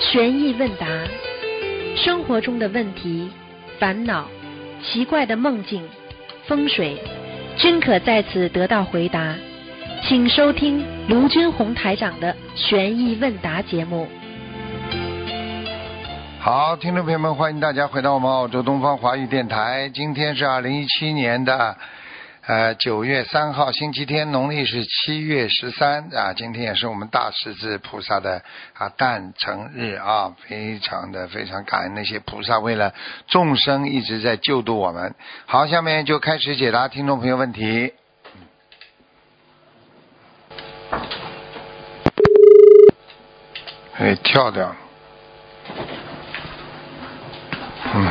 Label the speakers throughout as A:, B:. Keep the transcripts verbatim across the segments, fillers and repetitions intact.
A: 悬疑问答，生活中的问题、烦恼、奇怪的梦境、风水，均可在此得到回答。请收听卢军红台长的悬疑问答节目。
B: 好，听众朋友们，欢迎大家回到我们澳洲东方华语电台。今天是二零一七年的呃九月三号，星期天，农历是七月十三啊。今天也是我们大势至菩萨的啊诞辰日啊，非常的非常感恩那些菩萨为了众生一直在救度我们。好，下面就开始解答听众朋友问题。哎，跳掉了。嗯，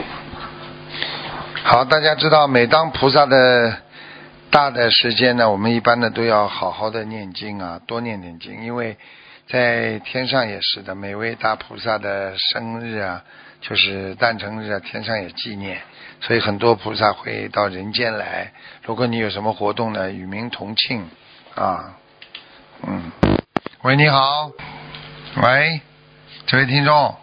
B: 好，大家知道，每当菩萨的大的时间呢，我们一般呢都要好好的念经啊，多念点经，因为在天上也是的，每位大菩萨的生日啊，就是诞辰日啊，天上也纪念，所以很多菩萨会到人间来。如果你有什么活动呢，与民同庆啊。嗯，喂，你好，喂，这位听众。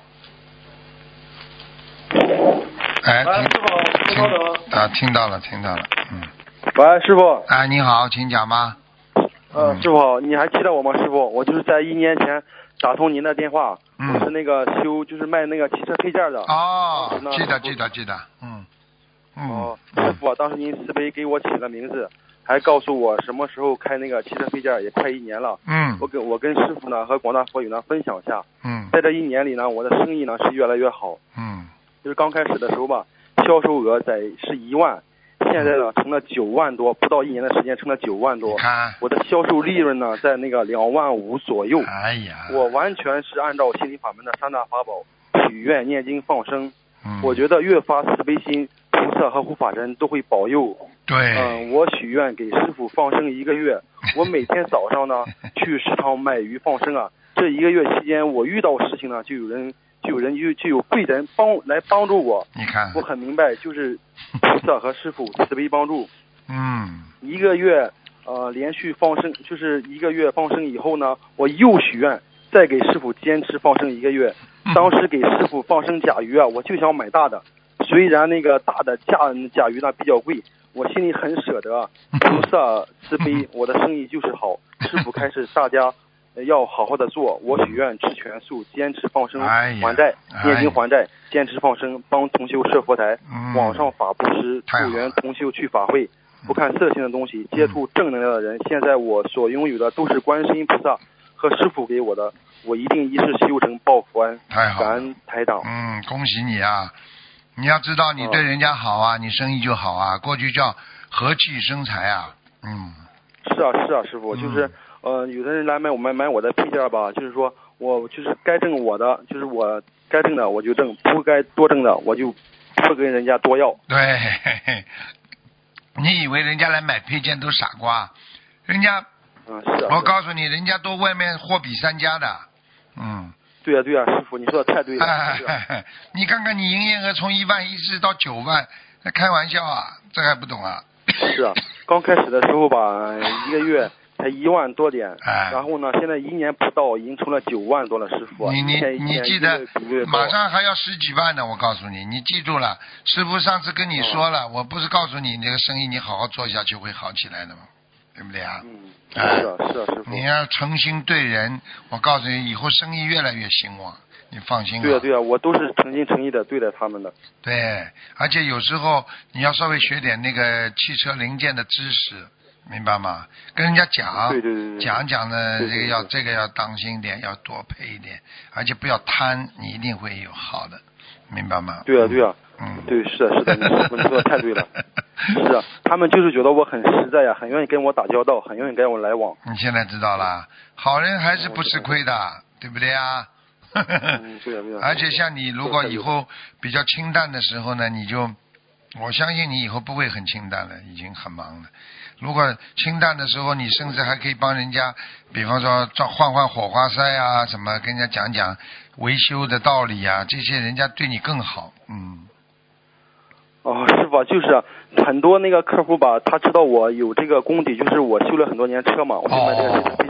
B: 哎，
C: 喂，师傅，稍等
B: 啊，听到了，听到了，嗯。
C: 喂，师傅。
B: 哎，你好，请讲吧。
C: 呃，
B: 嗯、
C: 师傅，你还记得我吗？师傅，我就是在一年前打通您的电话，
B: 嗯、
C: 我是那个修，就是卖那个汽车配件的。
B: 哦，记得，记得，记得，嗯。嗯。
C: 哦，师傅，当时您慈悲给我起了名字，还告诉我什么时候开那个汽车配件，也快一年了。
B: 嗯。
C: 我跟我跟师傅呢和广大佛友呢分享一下。
B: 嗯。
C: 在这一年里呢，我的生意呢是越来越好。
B: 嗯。
C: 就是刚开始的时候吧，销售额在是一万，现在呢成了九万多，不到一年的时间成了九万多。
B: 看
C: 我的销售利润呢在那个两万五左右。
B: 哎呀，
C: 我完全是按照心灵法门的三大法宝，许愿、念经、放生。
B: 嗯。
C: 我觉得越发慈悲心，菩萨和护法神都会保佑。
B: 对。
C: 嗯，我许愿给师傅放生一个月，我每天早上呢去市场买鱼放生啊。这一个月期间，我遇到事情呢，就有人。就有人就就有贵人帮来帮助我，
B: 你看，
C: 我很明白，就是菩萨和师父慈悲帮助。
B: 嗯，
C: 一个月呃连续放生，就是一个月放生以后呢，我又许愿再给师父坚持放生一个月。当时给师父放生甲鱼啊，我就想买大的，虽然那个大的甲甲鱼呢比较贵，我心里很舍得。菩萨慈悲，我的生意就是好。师父开始大家。要好好的做，我许愿吃全素，坚持放生还债，
B: 哎、
C: 念经还债，坚持放生，帮同修设佛台，
B: 嗯、
C: 网上法布施，助缘同修去法会，不看色情的东西，接触正能量的人。现在我所拥有的都是观世音菩萨和师父给我的，我一定一世修成报佛恩。感恩台长。
B: 嗯，恭喜你啊！你要知道，你对人家好啊，嗯、你生意就好啊。过去叫和气生财啊。嗯。
C: 是啊，是啊，师父，就是。嗯呃，有的人来买我买买我的配件吧，就是说我就是该挣我的，就是我该挣的我就挣，不该多挣的我就不跟人家多要。
B: 对，嘿嘿，你以为人家来买配件都傻瓜？人家，
C: 嗯，是啊。
B: 我告诉你，人家都外面货比三家的，嗯。
C: 对啊，对啊，师傅，你说的太对了。
B: 哎哎哎、你看看你营业额从一万一直到九万，那开玩笑啊？这还不懂啊？
C: 是啊，刚开始的时候吧，一个月。才一万多点，
B: 哎、
C: 然后呢，现在一年不到已经成了九万多了，师傅。
B: 你你你记得，马上还要十几万呢，我告诉你，你记住了，师傅上次跟你说了，哦、我不是告诉你这个生意你好好做下去会好起来的吗？对不对啊？
C: 嗯，是啊是啊，师傅。
B: 你要诚心对人，我告诉你，以后生意越来越兴旺，你放心啊。
C: 对啊对啊，我都是诚心诚意的对待他们的。
B: 对，而且有时候你要稍微学点那个汽车零件的知识。明白吗？跟人家讲，
C: 对对对对
B: 讲讲呢，
C: 对对对
B: 这个要这个要当心点，要多配一点，而且不要贪，你一定会有好的，明白吗？
C: 对啊对啊，
B: 嗯，
C: 对，是的是的，你说的太对了，是啊，他们就是觉得我很实在呀，很愿意跟我打交道，很愿意跟我来往。
B: 你现在知道了，好人还是不吃亏的，嗯、对不对啊？
C: 嗯，对啊对啊。
B: 而且像你如果以后比较清淡的时候呢，你就，我相信你以后不会很清淡了，已经很忙了。如果清淡的时候，你甚至还可以帮人家，比方说换换火花塞啊，什么跟人家讲讲维修的道理啊，这些人家对你更好，嗯。
C: 哦，是吧？就是很多那个客户吧，他知道我有这个功底，就是我修了很多年车嘛，我就卖这个汽车配件。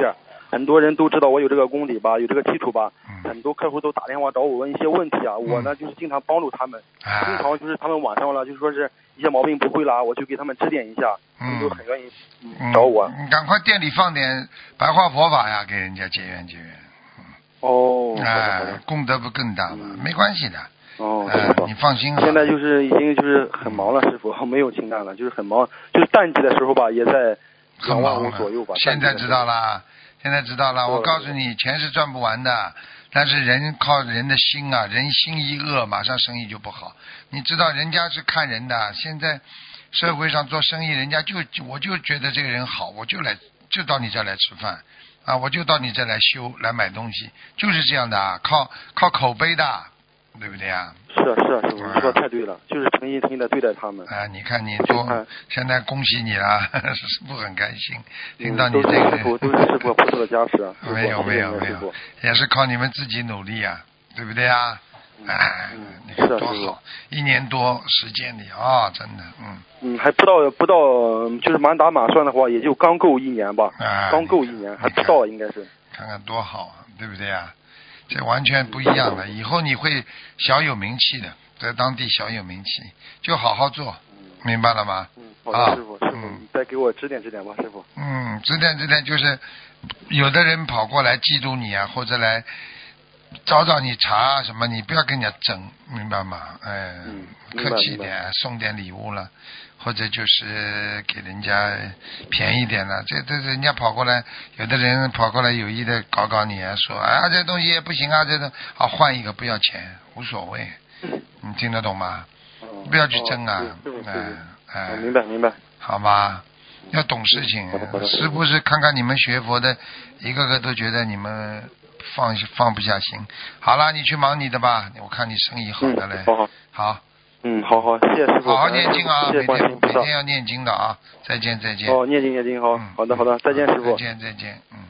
C: 很多人都知道我有这个功底吧，有这个基础吧，
B: 嗯、
C: 很多客户都打电话找我问一些问题啊，
B: 嗯、
C: 我呢就是经常帮助他们，
B: 啊、
C: 经常就是他们晚上了，就说是一些毛病不会啦，我就给他们指点一下，他们都很愿意、嗯、找我。
B: 你赶快店里放点白话佛法呀，给人家结缘结缘。
C: 哦，
B: 哎、呃，功德不更大吗？嗯、没关系的。
C: 哦，
B: 呃、你放心。
C: 现在就是已经就是很忙了，师傅没有清淡了，就是很忙，就是淡季的时候吧，也在两万五左右吧。
B: 现在知道了，现在知道了。我告诉你，钱是赚不完的，但是人靠人的心啊，人心一恶，马上生意就不好。你知道人家是看人的，现在社会上做生意，人家就我就觉得这个人好，我就来就到你这来吃饭。啊，我就到你这来修来买东西，就是这样的啊，靠靠口碑的，对不对啊？
C: 是啊是啊，师傅，你说的太对了，就是诚心诚意的对待他们。
B: 啊，你看你多，现在恭喜你了，师傅很开心，听到你这个。
C: 都是师傅，都是师傅菩萨的加持啊。
B: 没有没有没有，也是靠你们自己努力啊，对不对啊？哎，你看多好，一年多时间里啊，真的，嗯。
C: 嗯，还不到不到，就是满打满算的话，也就刚够一年吧，
B: 啊、
C: 刚够一年，还不到应该是。
B: 看看多好，对不对啊？这完全不一样的，以后你会小有名气的，在当地小有名气，就好好做，
C: 嗯、
B: 明白了吗？
C: 嗯，好的，啊、师傅，师傅，嗯、再给我指点指点吧，师傅。
B: 嗯，指点指点，就是有的人跑过来嫉妒你啊，或者来找找你茬啊什么，你不要跟人家争，明白吗？哎，
C: 嗯、
B: 客气点，送点礼物了。或者就是给人家便宜点了，这这人家跑过来，有的人跑过来有意的搞搞你啊，说啊这东西也不行啊，这种好换一个不要钱，无所谓，你听得懂吗？
C: 哦、
B: 不要去争啊，
C: 哎
B: 哎、呃，
C: 明白明白，
B: 好吧，要懂事情，是不是？看看你们学佛的，一个个都觉得你们放放不下心。好了，你去忙你的吧，我看你生意好的嘞，
C: 嗯、好好
B: 好。
C: 嗯，好好，谢谢师傅。
B: 好好念经啊，
C: 谢谢观世音菩萨。
B: 每天要念经的啊！再见，再见。
C: 哦，念经念经，好，
B: 嗯、
C: 好的，好的，再见，师傅。
B: 再见，再见，嗯。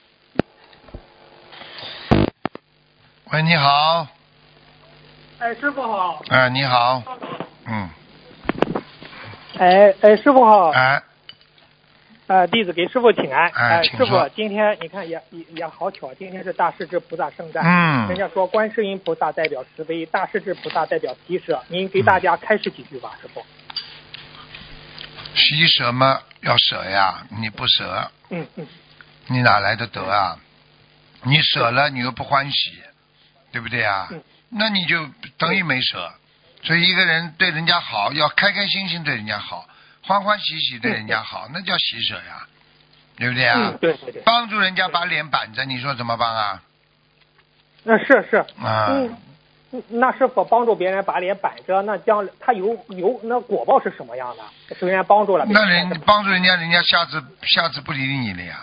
B: 喂，你好。
D: 哎，师傅好。
B: 哎，你好。嗯。
D: 哎哎，师傅好。
B: 哎。
D: 呃，弟子给师傅请安。
B: 哎，
D: 呃、师傅，今天你看也也也好巧，今天是大势至菩萨圣诞。
B: 嗯。
D: 人家说观世音菩萨代表慈悲，大势至菩萨代表喜舍。您给大家开示几句吧，师傅。
B: 喜舍嘛，要舍呀，你不舍，
D: 嗯嗯，
B: 你哪来的得啊？你舍了，你又不欢喜，对不对啊？
D: 嗯。
B: 那你就等于没舍。所以一个人对人家好，要开开心心对人家好。欢欢喜喜对人家好，嗯、那叫喜舍呀，对不对啊？
D: 嗯，对对对。
B: 帮助人家把脸板着，你说怎么帮啊？
D: 那是是。
B: 啊。
D: 嗯，那师傅帮助别人把脸板着，那将他有有那果报是什么样的？首先帮助了别人。
B: 那人帮助人家，人家下次下次不理你了呀。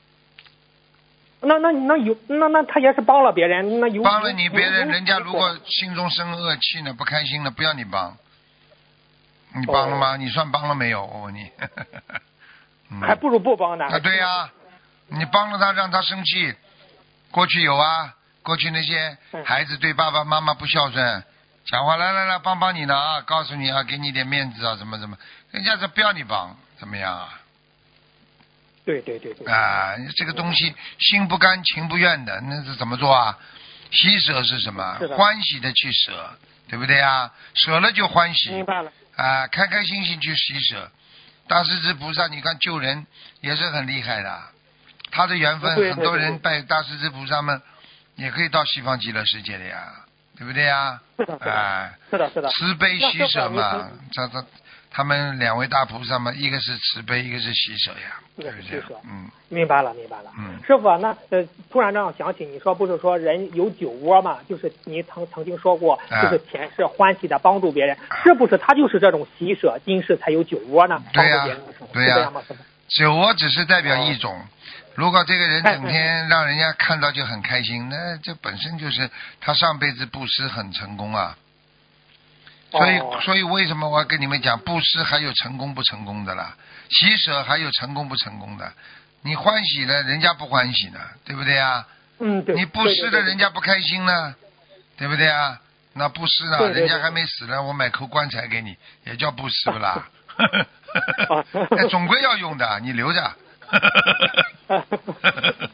D: 那那那有那那他也是帮了别人，那有
B: 帮了你别人，人家如果心中生恶气呢，不开心了，不要你帮。你帮了吗？哦、你算帮了没有？我问你。
D: 嗯、还不如不帮呢。
B: 啊，对呀、啊，你帮了他，让他生气。过去有啊，过去那些孩子对爸爸妈妈不孝顺，讲话来来来帮帮你呢啊，告诉你啊，给你点面子啊，怎么怎么，人家是不要你帮，怎么样啊？
D: 对对对对。
B: 啊，这个东西心不甘情不愿的，那是怎么做啊？喜舍是什么？欢喜的去舍，对不对啊？舍了就欢喜。
D: 明白了。
B: 啊，开开心心去喜舍，大势至菩萨，你看救人也是很厉害的，他的缘分，很多人拜大势至菩萨们也可以到西方极乐世界的呀，对不对呀？
D: 是的，
B: 哎，
D: 是的，是的。
B: 慈悲喜舍嘛，这这他们两位大菩萨嘛，一个是慈悲，一个是喜舍呀，对不对？嗯，
D: 明白了，明白了。
B: 嗯，
D: 师傅，那呃，突然这样想起，你说不是说人有酒窝嘛？就是你曾曾经说过，就是前世欢喜的帮助别人，啊、是不是他就是这种喜舍，今世才有酒窝呢？
B: 对呀、啊，对呀、
D: 啊。
B: 酒窝只是代表一种，哦、如果这个人整天让人家看到就很开心，那这本身就是他上辈子布施很成功啊。所以，
D: 哦、
B: 所以为什么我要跟你们讲，布施还有成功不成功的啦，喜舍还有成功不成功的。你欢喜了，人家不欢喜呢，对不对啊？
D: 嗯，对。
B: 你布施了，人家不开心呢，对不对啊？那布施呢，
D: 对对对，
B: 人家还没死呢，我买口棺材给你，也叫布施不啦？那总归要用的，你留着。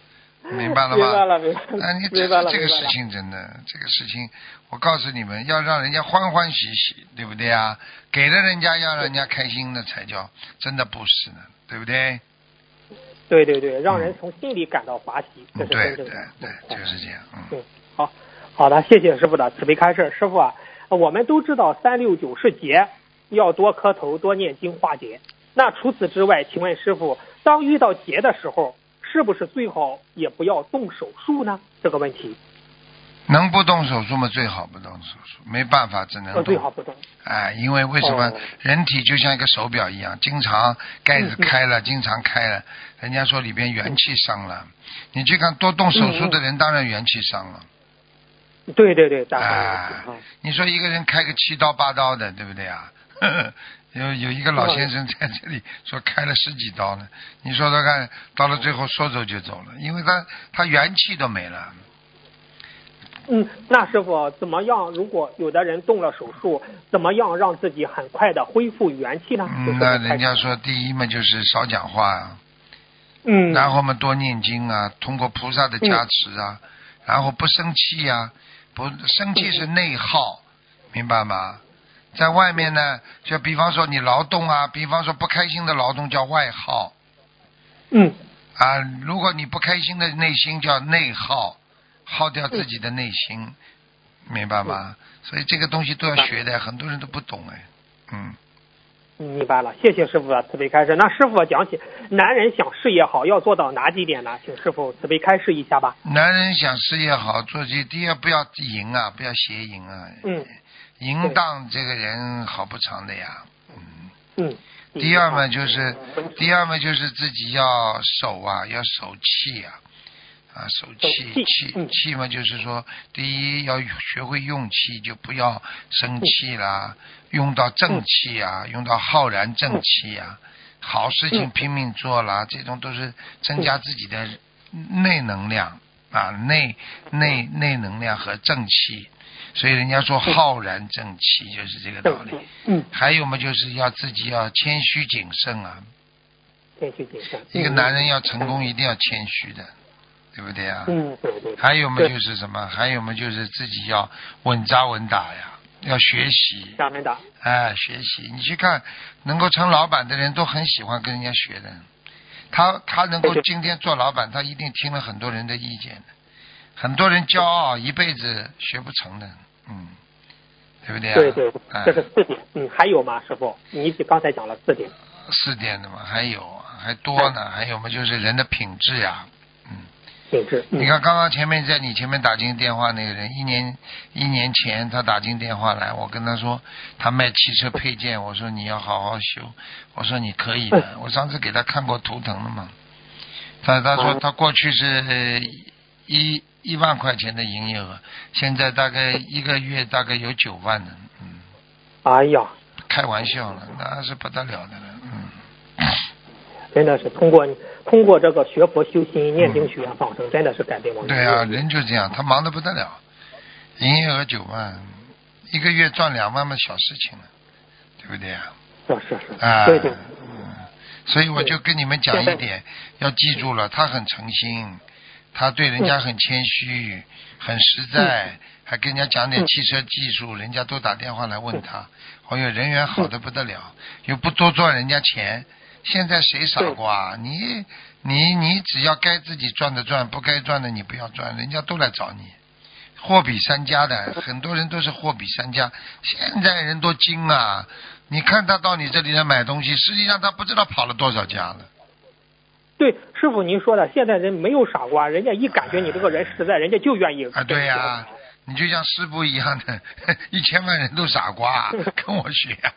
B: 明白了吗？
D: 明白了，明白了。
B: 啊，你这这个事情真的，这个事情，我告诉你们，要让人家欢欢喜喜，对不对啊？给了人家，要让人家开心的才叫真的布施呢，对不对？
D: 对对对，让人从心里感到华喜，
B: 嗯、
D: 这是真正的。
B: 对对对，就是这样。嗯。
D: 对，好，好的，谢谢师傅的慈悲开示。师傅啊，我们都知道三六九是劫，要多磕头，多念经化解。那除此之外，请问师傅，当遇到劫的时候，是不是最好也不要动手术呢？这个问题。
B: 能不动手术吗？最好不动手术，没办法，只能动。
D: 最好不动。
B: 哎，因为为什么、哦、人体就像一个手表一样，经常盖子开了，嗯、经常开了，人家说里边元气伤了。你去看多动手术的人，嗯、当然元气伤了。
D: 对对对，当然。
B: 哎，你说一个人开个七刀八刀的，对不对啊？呵呵有有一个老先生在这里说开了十几刀呢，你说他看到了最后说走就走了，因为他他元气都没了。
D: 嗯，那师傅怎么样？如果有的人动了手术，怎么样让自己很快的恢复元气呢？
B: 嗯，那人家说第一嘛就是少讲话啊，
D: 嗯，
B: 然后嘛多念经啊，通过菩萨的加持啊，嗯、然后不生气啊，不生气是内耗，嗯、明白吗？在外面呢，就比方说你劳动啊，比方说不开心的劳动叫外耗。
D: 嗯。
B: 啊，如果你不开心的内心叫内耗，耗掉自己的内心，嗯、明白吗？所以这个东西都要学的，很多人都不懂哎。嗯。
D: 明白了，谢谢师傅的慈悲开示。那师傅讲起男人想事业好要做到哪几点呢？请师傅慈悲开示一下吧。
B: 男人想事业好，做这第一不要淫啊，不要邪淫啊。
D: 嗯。
B: 淫荡这个人好不长的呀。
D: 嗯。嗯。
B: 第二嘛就是，第二嘛就是自己要守啊，要守气啊，啊守气气气嘛就是说，第一要学会用气，就不要生气啦，用到正气啊，用到浩然正气啊，好事情拼命做啦，这种都是增加自己的内能量啊，内内内能量和正气。所以人家说浩然正气就是这个道理。
D: 嗯。
B: 还有嘛，就是要自己要谦虚谨慎啊。
D: 谦虚谨慎。
B: 一个男人要成功，一定要谦虚的，对不对啊？
D: 嗯，对对。
B: 还有嘛，就是什么？还有嘛，就是自己要稳扎稳打呀，要学习。
D: 扎稳打。
B: 哎，学习。你去看，能够成老板的人都很喜欢跟人家学的。他他能够今天做老板，他一定听了很多人的意见的。很多人骄傲，一辈子学不成的。嗯，对不对啊？
D: 对对，这是四点。嗯，还有吗，师傅？你刚才讲了四点。
B: 四点的嘛，还有还多呢，还有嘛，就是人的品质呀。嗯。
D: 品质。
B: 你看，刚刚前面在你前面打进电话那个人，一年一年前他打进电话来，我跟他说他卖汽车配件，我说你要好好修，我说你可以的，我上次给他看过图腾了嘛。他他说他过去是呃一。一万块钱的营业额，现在大概一个月大概有九万的，嗯。
D: 哎呀，
B: 开玩笑了，那是不得了的了，嗯。
D: 真的是通过通过这个学佛修心、念经、许愿、放生，真的是改变我们。
B: 对啊，人就这样，他忙得不得了，营业额九万，一个月赚两万嘛，小事情了，对不对啊？
D: 是是是。
B: 啊，
D: 对对。
B: 嗯，所以我就跟你们讲一点，要记住了，他很诚心。他对人家很谦虚，嗯、很实在，嗯、还跟人家讲点汽车技术，嗯、人家都打电话来问他。哦哟，人缘好的不得了，嗯、又不多赚人家钱。现在谁傻瓜？你你你只要该自己赚的赚，不该赚的你不要赚，人家都来找你。货比三家的，很多人都是货比三家。现在人多精啊！你看他到你这里来买东西，实际上他不知道跑了多少家了。
D: 对，师傅您说的，现在人没有傻瓜，人家一感觉你这个人实在，人家就愿意
B: 啊。对呀、啊，你就像师傅一样的，一千万人都傻瓜，跟我学、啊。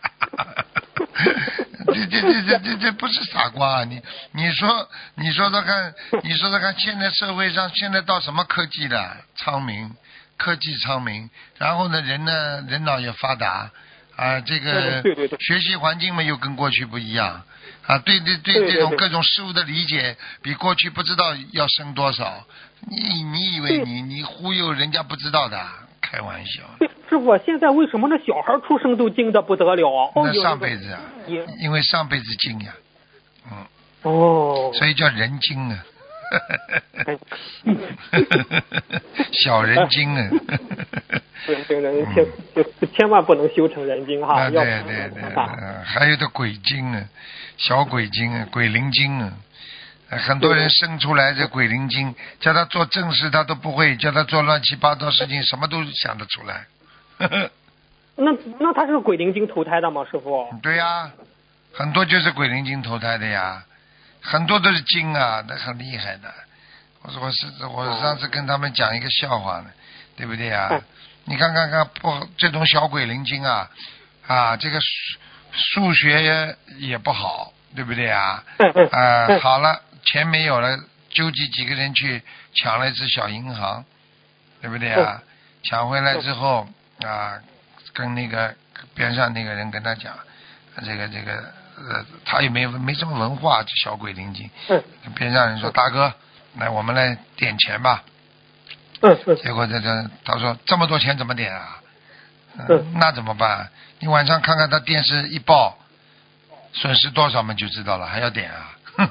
B: 这这这这这这不是傻瓜，你你说你说说看，你说说看，现在社会上现在到什么科技了？昌明，科技昌明，然后呢，人呢人脑也发达啊，这个学习环境嘛又跟过去不一样。啊，对对对，这种各种事物的理解比过去不知道要深多少。你你以为你你忽悠人家不知道的？开玩笑。
D: 师傅，现在为什么那小孩出生都精的不得了啊？
B: 那上辈子啊，因为上辈子精呀，嗯。
D: 哦。
B: 所以叫人精啊。 小人精啊！
D: 对，这个人千就千万不能修成人精哈，
B: 啊，
D: 要
B: 对对对，嗯，还有的鬼精啊，小鬼精啊，鬼灵精啊。很多人生出来这鬼灵精，叫他做正事他都不会，叫他做乱七八糟事情什么都想得出来。
D: 那那他是鬼灵精投胎的吗，师傅？
B: 对呀，很多就是鬼灵精投胎的呀，很多都是精啊，那很厉害的。我说我是我上次跟他们讲一个笑话呢，对不对呀？你看看看不这种小鬼灵精啊啊，这个数数学也不好，对不对啊？啊，好了。钱没有了，纠集几个人去抢了一只小银行，对不对啊？抢回来之后啊，跟那个边上那个人跟他讲，这个这个呃，他也没没什么文化，这小鬼灵精。边上人说：“大哥，来我们来点钱吧。”结果这这他说：“这么多钱怎么点啊？”嗯，那怎么办？你晚上看看他电视一报，损失多少嘛就知道了，还要点啊？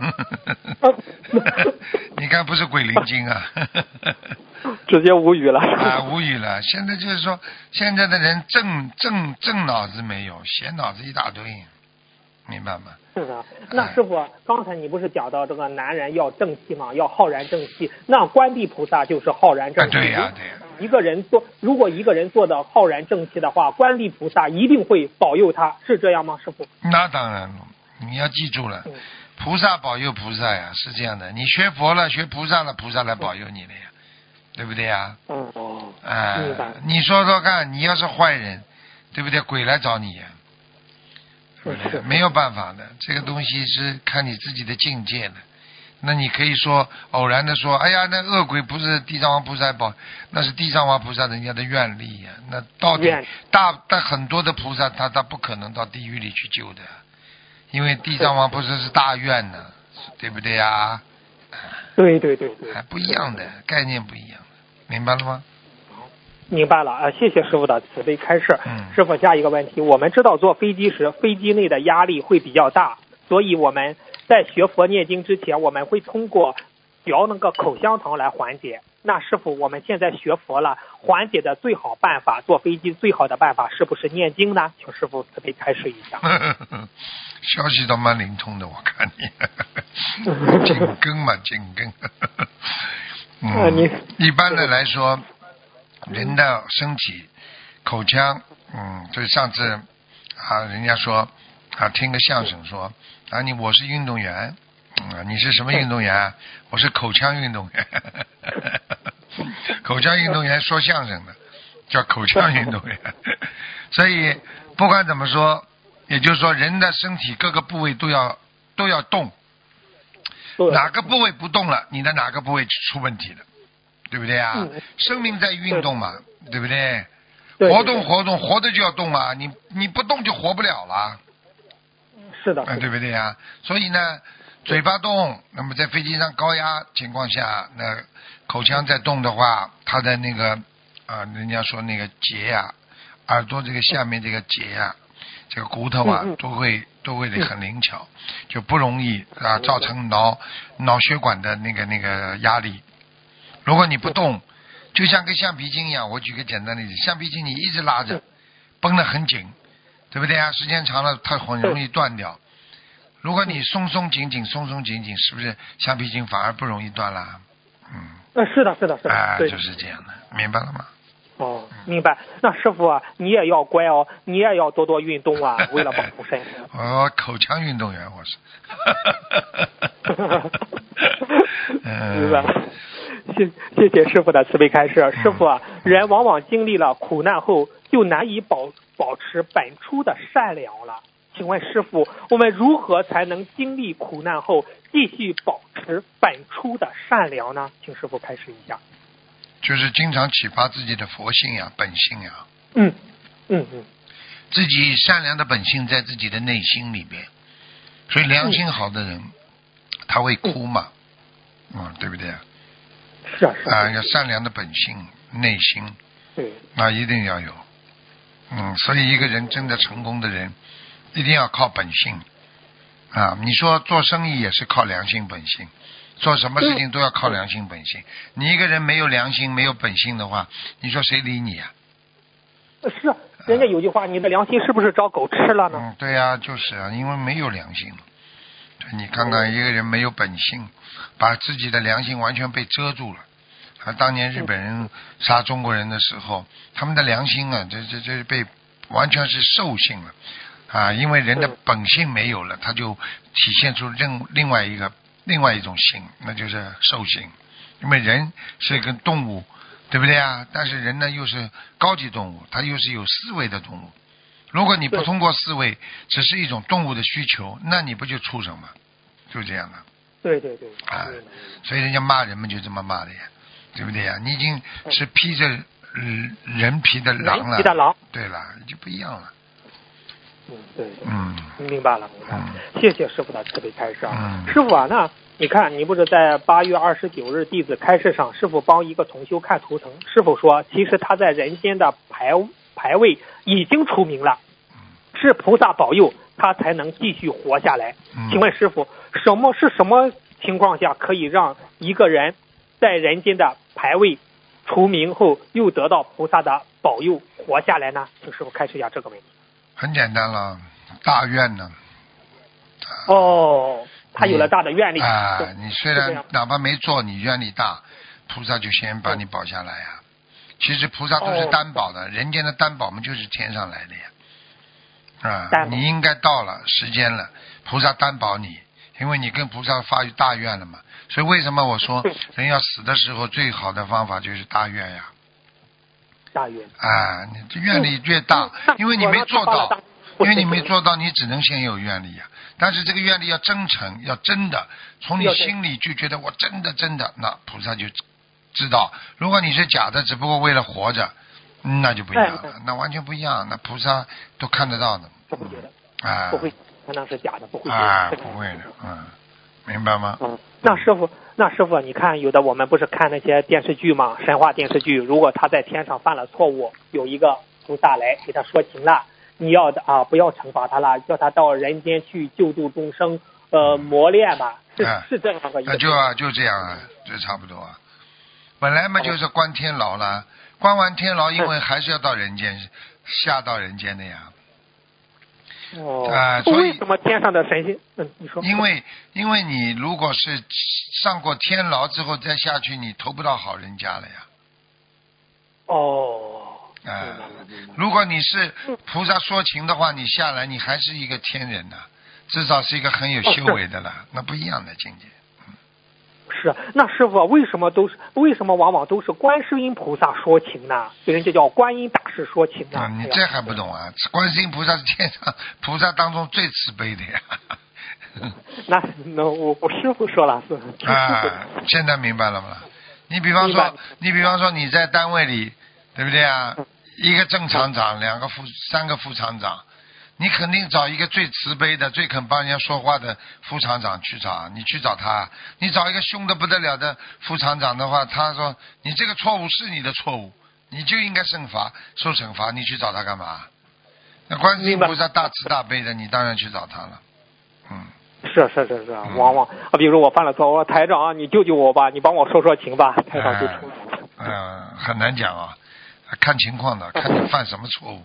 B: 你看不是鬼灵精啊
D: 直接无语了
B: 啊，无语了。现在就是说现在的人正正正脑子没有，闲脑子一大堆，明白吗？
D: 是的。那师傅，刚才你不是讲到这个男人要正气嘛，要浩然正气，那观地菩萨就是浩然正气。
B: 啊对呀对呀。
D: 一个人做，如果一个人做的浩然正气的话，观地菩萨一定会保佑他，是这样吗，师傅？
B: 那当然了，你要记住了。嗯，菩萨保佑菩萨呀，是这样的。你学佛了，学菩萨了，菩萨来保佑你了呀，对不对呀？
D: 嗯哦。
B: 哎，你说说看，你要是坏人，对不对？鬼来找你呀，对不对？没有办法的，这个东西是看你自己的境界的。那你可以说偶然的说，哎呀，那恶鬼不是地藏王菩萨保，那是地藏王菩萨人家的愿力呀。那到底大但很多的菩萨他他不可能到地狱里去救的。因为地藏王不是是大愿呢，对不对呀？
D: 对对对对，
B: 还不一样的概念，不一样的，明白了吗？
D: 明白了啊，谢谢师傅的慈悲开示。
B: 嗯，
D: 师傅下一个问题，我们知道坐飞机时，飞机内的压力会比较大，所以我们在学佛念经之前，我们会通过嚼那个口香糖来缓解。那师傅，我们现在学佛了，缓解的最好办法，坐飞机最好的办法是不是念经呢？请师傅慈悲开示一下。
B: 消息倒蛮灵通的，我看你紧跟嘛，紧跟。嗯，一般的来说，人的身体、口腔，嗯，就上次啊，人家说啊，听个相声说啊，你我是运动员，啊，你是什么运动员？我是口腔运动员。口腔运动员说相声的，叫口腔运动员。所以不管怎么说。也就是说，人的身体各个部位都要都要动，哪个部位不动了，你的哪个部位出问题了，对不对啊？嗯、生命在运动嘛，对, 对不对？
D: 对
B: 活动活动，活的就要动啊！你你不动就活不了了。
D: 是的，
B: 啊，对不对啊？所以呢，嘴巴动，那么在飞机上高压情况下，那口腔在动的话，它的那个啊，人家说那个结呀、啊，耳朵这个下面这个结呀、啊。这个骨头啊，
D: 嗯嗯
B: 都会都会很灵巧，就不容易啊造成脑脑血管的那个那个压力。如果你不动，就像个橡皮筋一样。我举个简单的例子，橡皮筋你一直拉着，绷得很紧，对不对啊？时间长了，它很容易断掉。如果你松松紧紧、松松紧紧，是不是橡皮筋反而不容易断啦？嗯。
D: 呃，是的，是的，是的。
B: 啊，就是这样的，明白了吗？
D: 哦，明白。那师傅啊，你也要乖哦，你也要多多运动啊，为了保护身体。
B: 我口腔运动员，我是。
D: 明白。谢谢谢师傅的慈悲开示。师傅啊，人往往经历了苦难后，就难以保保持本初的善良了。请问师傅，我们如何才能经历苦难后继续保持本初的善良呢？请师傅开示一下。
B: 就是经常启发自己的佛性呀、本性呀。
D: 嗯嗯嗯。
B: 自己善良的本性在自己的内心里边，所以良心好的人，嗯、他会哭嘛，嗯，对不对？
D: 是啊是啊。
B: 啊，要善良的本性、内心，
D: 对，
B: 那一定要有。嗯，所以一个人真的成功的人，一定要靠本性， 啊，你说做生意也是靠良心本性，做什么事情都要靠良心本性。你一个人没有良心没有本性的话，你说谁理你啊？
D: 是，人家有句话，你的良心是不是找狗吃了呢？
B: 嗯，对呀、啊，就是啊，因为没有良心。你看看一个人没有本性，把自己的良心完全被遮住了。啊，当年日本人杀中国人的时候，他们的良心啊，这这这被完全是兽性了啊，因为人的本性没有了，他就体现出另另外一个另外一种性，那就是兽性。因为人是跟动物，对不对啊？但是人呢又是高级动物，它又是有思维的动物。如果你不通过思维，只是一种动物的需求，那你不就畜生吗？就这样的。
D: 对对对。
B: 啊，所以人家骂人们就这么骂的呀，对不对呀？你已经是披着人皮的狼了。人皮的狼。对了，就不一样了。
D: 嗯，对。
B: 嗯。
D: 明白了，明白了。
B: 嗯、
D: 谢谢师傅的慈悲开示啊。
B: 嗯。
D: 师傅啊，那你看，你不是在八月二十九日弟子开示上，师傅帮一个同修看图腾，师傅说，其实他在人间的排排位已经出名了。是菩萨保佑他才能继续活下来。
B: 嗯、
D: 请问师傅，什么是什么情况下可以让一个人在人间的牌位除名后又得到菩萨的保佑活下来呢？请师傅开示一下这个问题。
B: 很简单了，大愿呢。
D: 哦，他有了大的愿力
B: 啊！你虽然哪怕没做，你愿力大，菩萨就先把你保下来呀、啊。其实菩萨都是担保的，哦、人间的担保嘛，就是天上来的呀。啊，你应该到了时间了，菩萨担保你，因为你跟菩萨发大愿了嘛。所以为什么我说人要死的时候最好的方法就是大愿呀？
D: 大愿
B: 啊，你这愿力越大，嗯、因为你没做到，因为你没做到，你只能先有愿力呀。但是这个愿力要真诚，要真的，从你心里就觉得我真的真的，那菩萨就知道。如果你是假的，只不过为了活着。那就不一样了，那完全不一样。那菩萨都看得到的，
D: 不会觉得
B: 啊，
D: 不会，那是假的，不会觉得
B: 啊，不会的，嗯，明白吗？
D: 嗯，那师傅，那师傅，你看有的我们不是看那些电视剧嘛，神话电视剧，如果他在天上犯了错误，有一个菩萨来给他说情了，你要的啊，不要惩罚他了，叫他到人间去救度众生，呃，磨练吧，是、
B: 啊、
D: 是这样的一个。
B: 那就啊，就这样啊，就差不多啊。本来嘛就是关天牢了。关完天牢，因为还是要到人间，嗯、下到人间的呀。
D: 哦。
B: 啊、呃，所以
D: 为什么天上的神仙？嗯，你说。
B: 因为因为你如果是上过天牢之后再下去，你投不到好人家了呀。
D: 哦。
B: 啊、呃，如果你是菩萨说情的话，你下来你还是一个天人呐、啊，至少是一个很有修为的了，哦、那不一样的境界。
D: 是，那师傅为什么都是为什么往往都是观世音菩萨说情呢？人家叫观音大士说情呢、
B: 嗯？你这还不懂啊？观世音菩萨是天上菩萨当中最慈悲的呀。
D: 那那我我师傅说了是。
B: 啊，现在明白了吗？你比方说，你比方说你在单位里，对不对啊？一个正厂长，两个副，三个副厂长。你肯定找一个最慈悲的、最肯帮人家说话的副厂长去找，你去找他。你找一个凶得不得了的副厂长的话，他说你这个错误是你的错误，你就应该惩罚受惩罚，你去找他干嘛？那观世音菩萨大慈大悲的，你当然去找他了。嗯，
D: 是是是是，嗯、往往啊，比如说我犯了错，我说台长，你救救我吧，你帮我说说情吧，台长就出来了。
B: 嗯、呃，很难讲啊。看情况的，看你犯什么错误。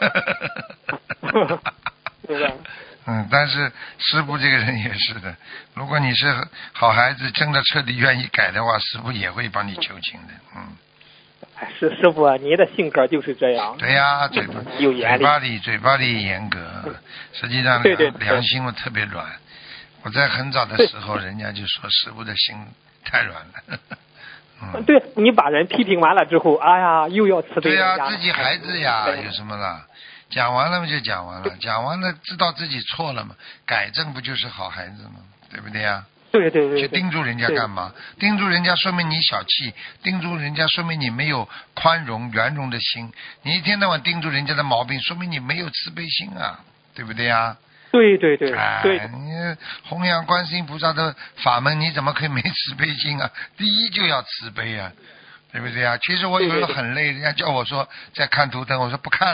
B: 嗯，但是师父这个人也是的，如果你是好孩子，真的彻底愿意改的话，师父也会帮你求情的。嗯。
D: 是师傅啊，您的性格就是这样。
B: 对呀、啊，嘴巴
D: 有严厉，
B: 嘴巴里嘴巴里严格，实际上
D: 对对
B: 良心我特别软。我在很早的时候，人家就说师父的心太软了。嗯、
D: 对，你把人批评完了之后，哎呀，又要慈悲
B: 人家。
D: 对呀、
B: 啊，自己孩子呀，有什么了？讲完了嘛就讲完了，讲完了知道自己错了嘛，改正不就是好孩子吗？对不对呀？
D: 对对 对, 对。
B: 去叮嘱人家干嘛？叮嘱人家说明你小气，叮嘱人家说明你没有宽容圆融的心。你一天到晚叮嘱人家的毛病，说明你没有慈悲心啊，对不对呀？
D: 对对对，
B: 哎，
D: 对，
B: 你弘扬观世音菩萨的法门，你怎么可以没慈悲心啊？第一就要慈悲啊，对不对啊？其实我有时候很累，人家叫我说在看图腾，我说不看了，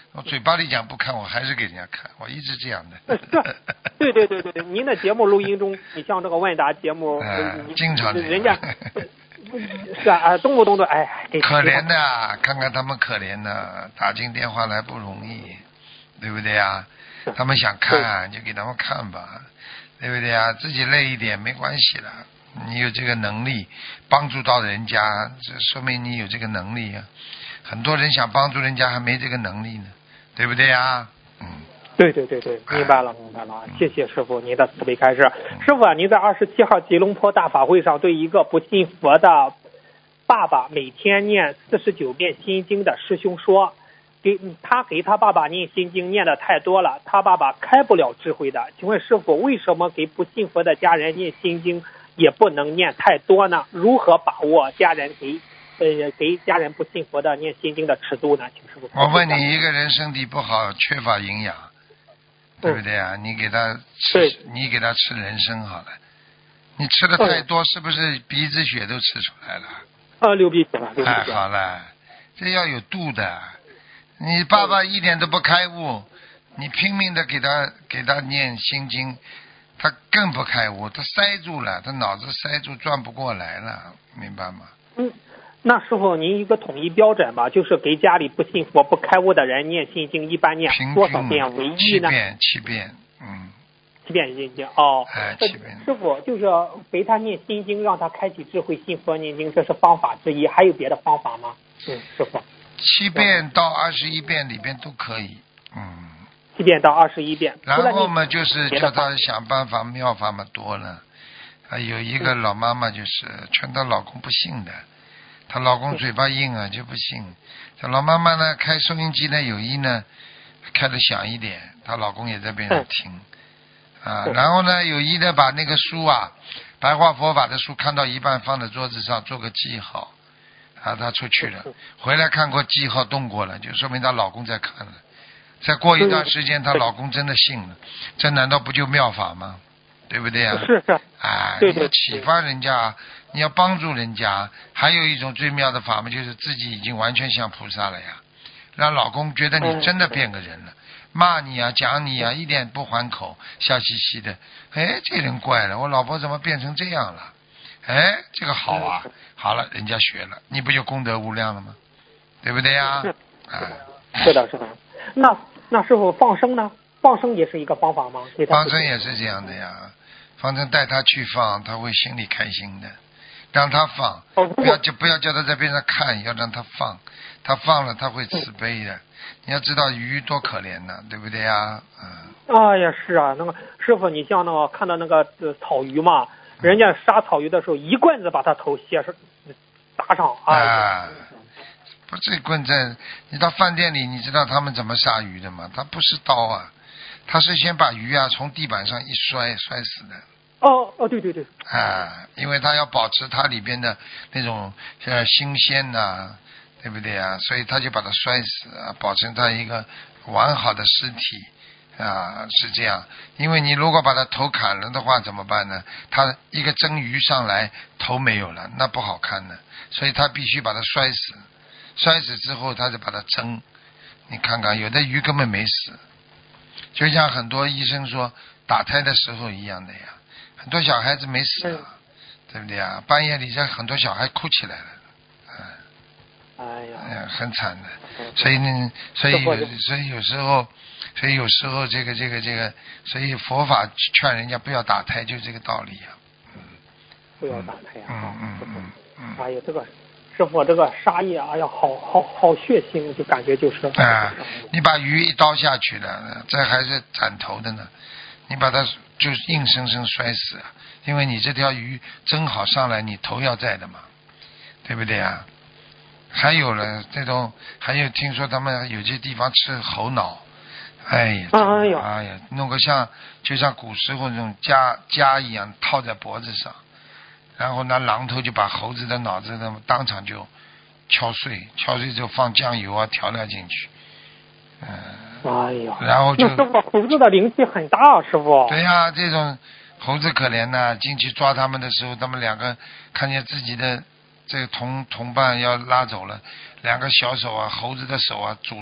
B: 我嘴巴里讲不看，我还是给人家看，我一直这样的。
D: 对对对对对，您的节目录音中，你像这个问答节目，
B: 呃、经常
D: 人家是啊，动不动的哎，
B: 可怜的，看看他们可怜的，打进电话来不容易，对不对呀？他们想看就给他们看吧，对不对呀？自己累一点没关系的，你有这个能力帮助到人家，这说明你有这个能力啊。很多人想帮助人家还没这个能力呢，对不对呀？嗯。
D: 对对对对，明白了明白了，谢谢师傅您的慈悲开示。师傅啊，您在二十七号吉隆坡大法会上对一个不信佛的爸爸每天念四十九遍心经的师兄说，给他给他爸爸念心经念的太多了，他爸爸开不了智慧的。请问师傅，为什么给不信佛的家人念心经也不能念太多呢？如何把握家人给呃给家人不信佛的念心经的尺度呢？请师傅。
B: 我问你，一个人身体不好，缺乏营养，对不对啊？你给他吃，你给他吃人参好了。你吃的太多，是不是鼻子血都吃出来了？
D: 啊，流鼻血了，流鼻血。
B: 哎，好了，这要有度的。你爸爸一点都不开悟，你拼命的给他给他念心经，他更不开悟，他塞住了，他脑子塞住，转不过来了，明白吗？
D: 嗯。那师傅，您一个统一标准吧，就是给家里不信佛、不开悟的人念心经，一般念多少遍为宜呢？
B: 七遍，七遍，嗯，
D: 七遍心经哦。
B: 哎，七遍。
D: 师傅就是陪他念心经，让他开启智慧，信佛念经，这是方法之一，还有别的方法吗？嗯，师傅。
B: 七遍到二十一遍里边都可以，嗯。
D: 七遍到二十一遍。
B: 然后嘛，就是叫他想办法，妙法嘛多了。啊，有一个老妈妈就是劝她老公不信的。她老公嘴巴硬啊，就不信。这老妈妈呢，开收音机呢，有意呢，开的响一点，她老公也在边上听，啊，然后呢，有意的把那个书啊，白话佛法的书看到一半放在桌子上做个记号，啊，她出去了，回来看过记号动过了，就说明她老公在看了。再过一段时间，她老公真的信了，这难道不就妙法吗？对不对啊？
D: 是是。
B: 啊，你要启发人家，你要帮助人家。还有一种最妙的法门，就是自己已经完全像菩萨了呀，让老公觉得你真的变个人了，骂你啊，讲你啊，一点不还口，笑嘻嘻的。哎，这人怪了，我老婆怎么变成这样了？哎，这个好啊，好了，人家学了，你不就功德无量了吗？对不对呀？
D: 是，
B: 啊，
D: 是的，是的。那那师傅放生呢？放生也是一个方法吗？
B: 放生也是这样的呀。放生带他去放，他会心里开心的。让他放，不要就不要叫他在边上看，要让他放。他放了，他会慈悲的。你要知道鱼多可怜呢，对不对呀？嗯。
D: 哎呀，是啊，那个师傅，你像那个看到那个、呃、草鱼嘛，人家杀草鱼的时候，一棍子把他头卸上打上。哎
B: 啊，不是棍子，你到饭店里，你知道他们怎么杀鱼的吗？他不是刀啊。他是先把鱼啊从地板上一摔，摔死的。
D: 哦哦，对对对。
B: 啊，因为他要保持它里边的那种呃新鲜呐、啊，对不对啊？所以他就把它摔死啊，保证它一个完好的尸体啊，是这样。因为你如果把它头砍了的话怎么办呢？他一个蒸鱼上来头没有了，那不好看的，所以他必须把它摔死。摔死之后，他就把它蒸。你看看，有的鱼根本没死。就像很多医生说打胎的时候一样的呀，很多小孩子没死啊，对不对啊？半夜里这很多小孩哭起来了，
D: 哎呀，
B: 哎呀，很惨的。所以呢，所以有所以有时候，所以有时候这个这个这个，所以佛法劝人家不要打胎，就这个道理呀、啊。嗯，
D: 不要打胎啊！
B: 嗯嗯嗯嗯。
D: 哎呀，这个师傅这个杀业，哎呀，好好好血腥，就感觉就是。
B: 啊，你把鱼一刀下去了，这还是斩头的呢，你把它就硬生生摔死，因为你这条鱼蒸好上来，你头要在的嘛，对不对啊？还有了这种，还有听说他们有些地方吃猴脑，哎呀，
D: 哎呀，
B: 哎呀，弄个像就像古时候那种枷枷一样套在脖子上。然后拿榔头就把猴子的脑子那么当场就敲碎，敲碎之后放酱油啊调料进去，嗯、
D: 呃，哎呀，
B: 然后就
D: 那师傅猴子的灵气很大啊，师傅。
B: 对呀、啊，这种猴子可怜呐、啊，进去抓他们的时候，他们两个看见自己的这个同同伴要拉走了，两个小手啊，猴子的手啊，拄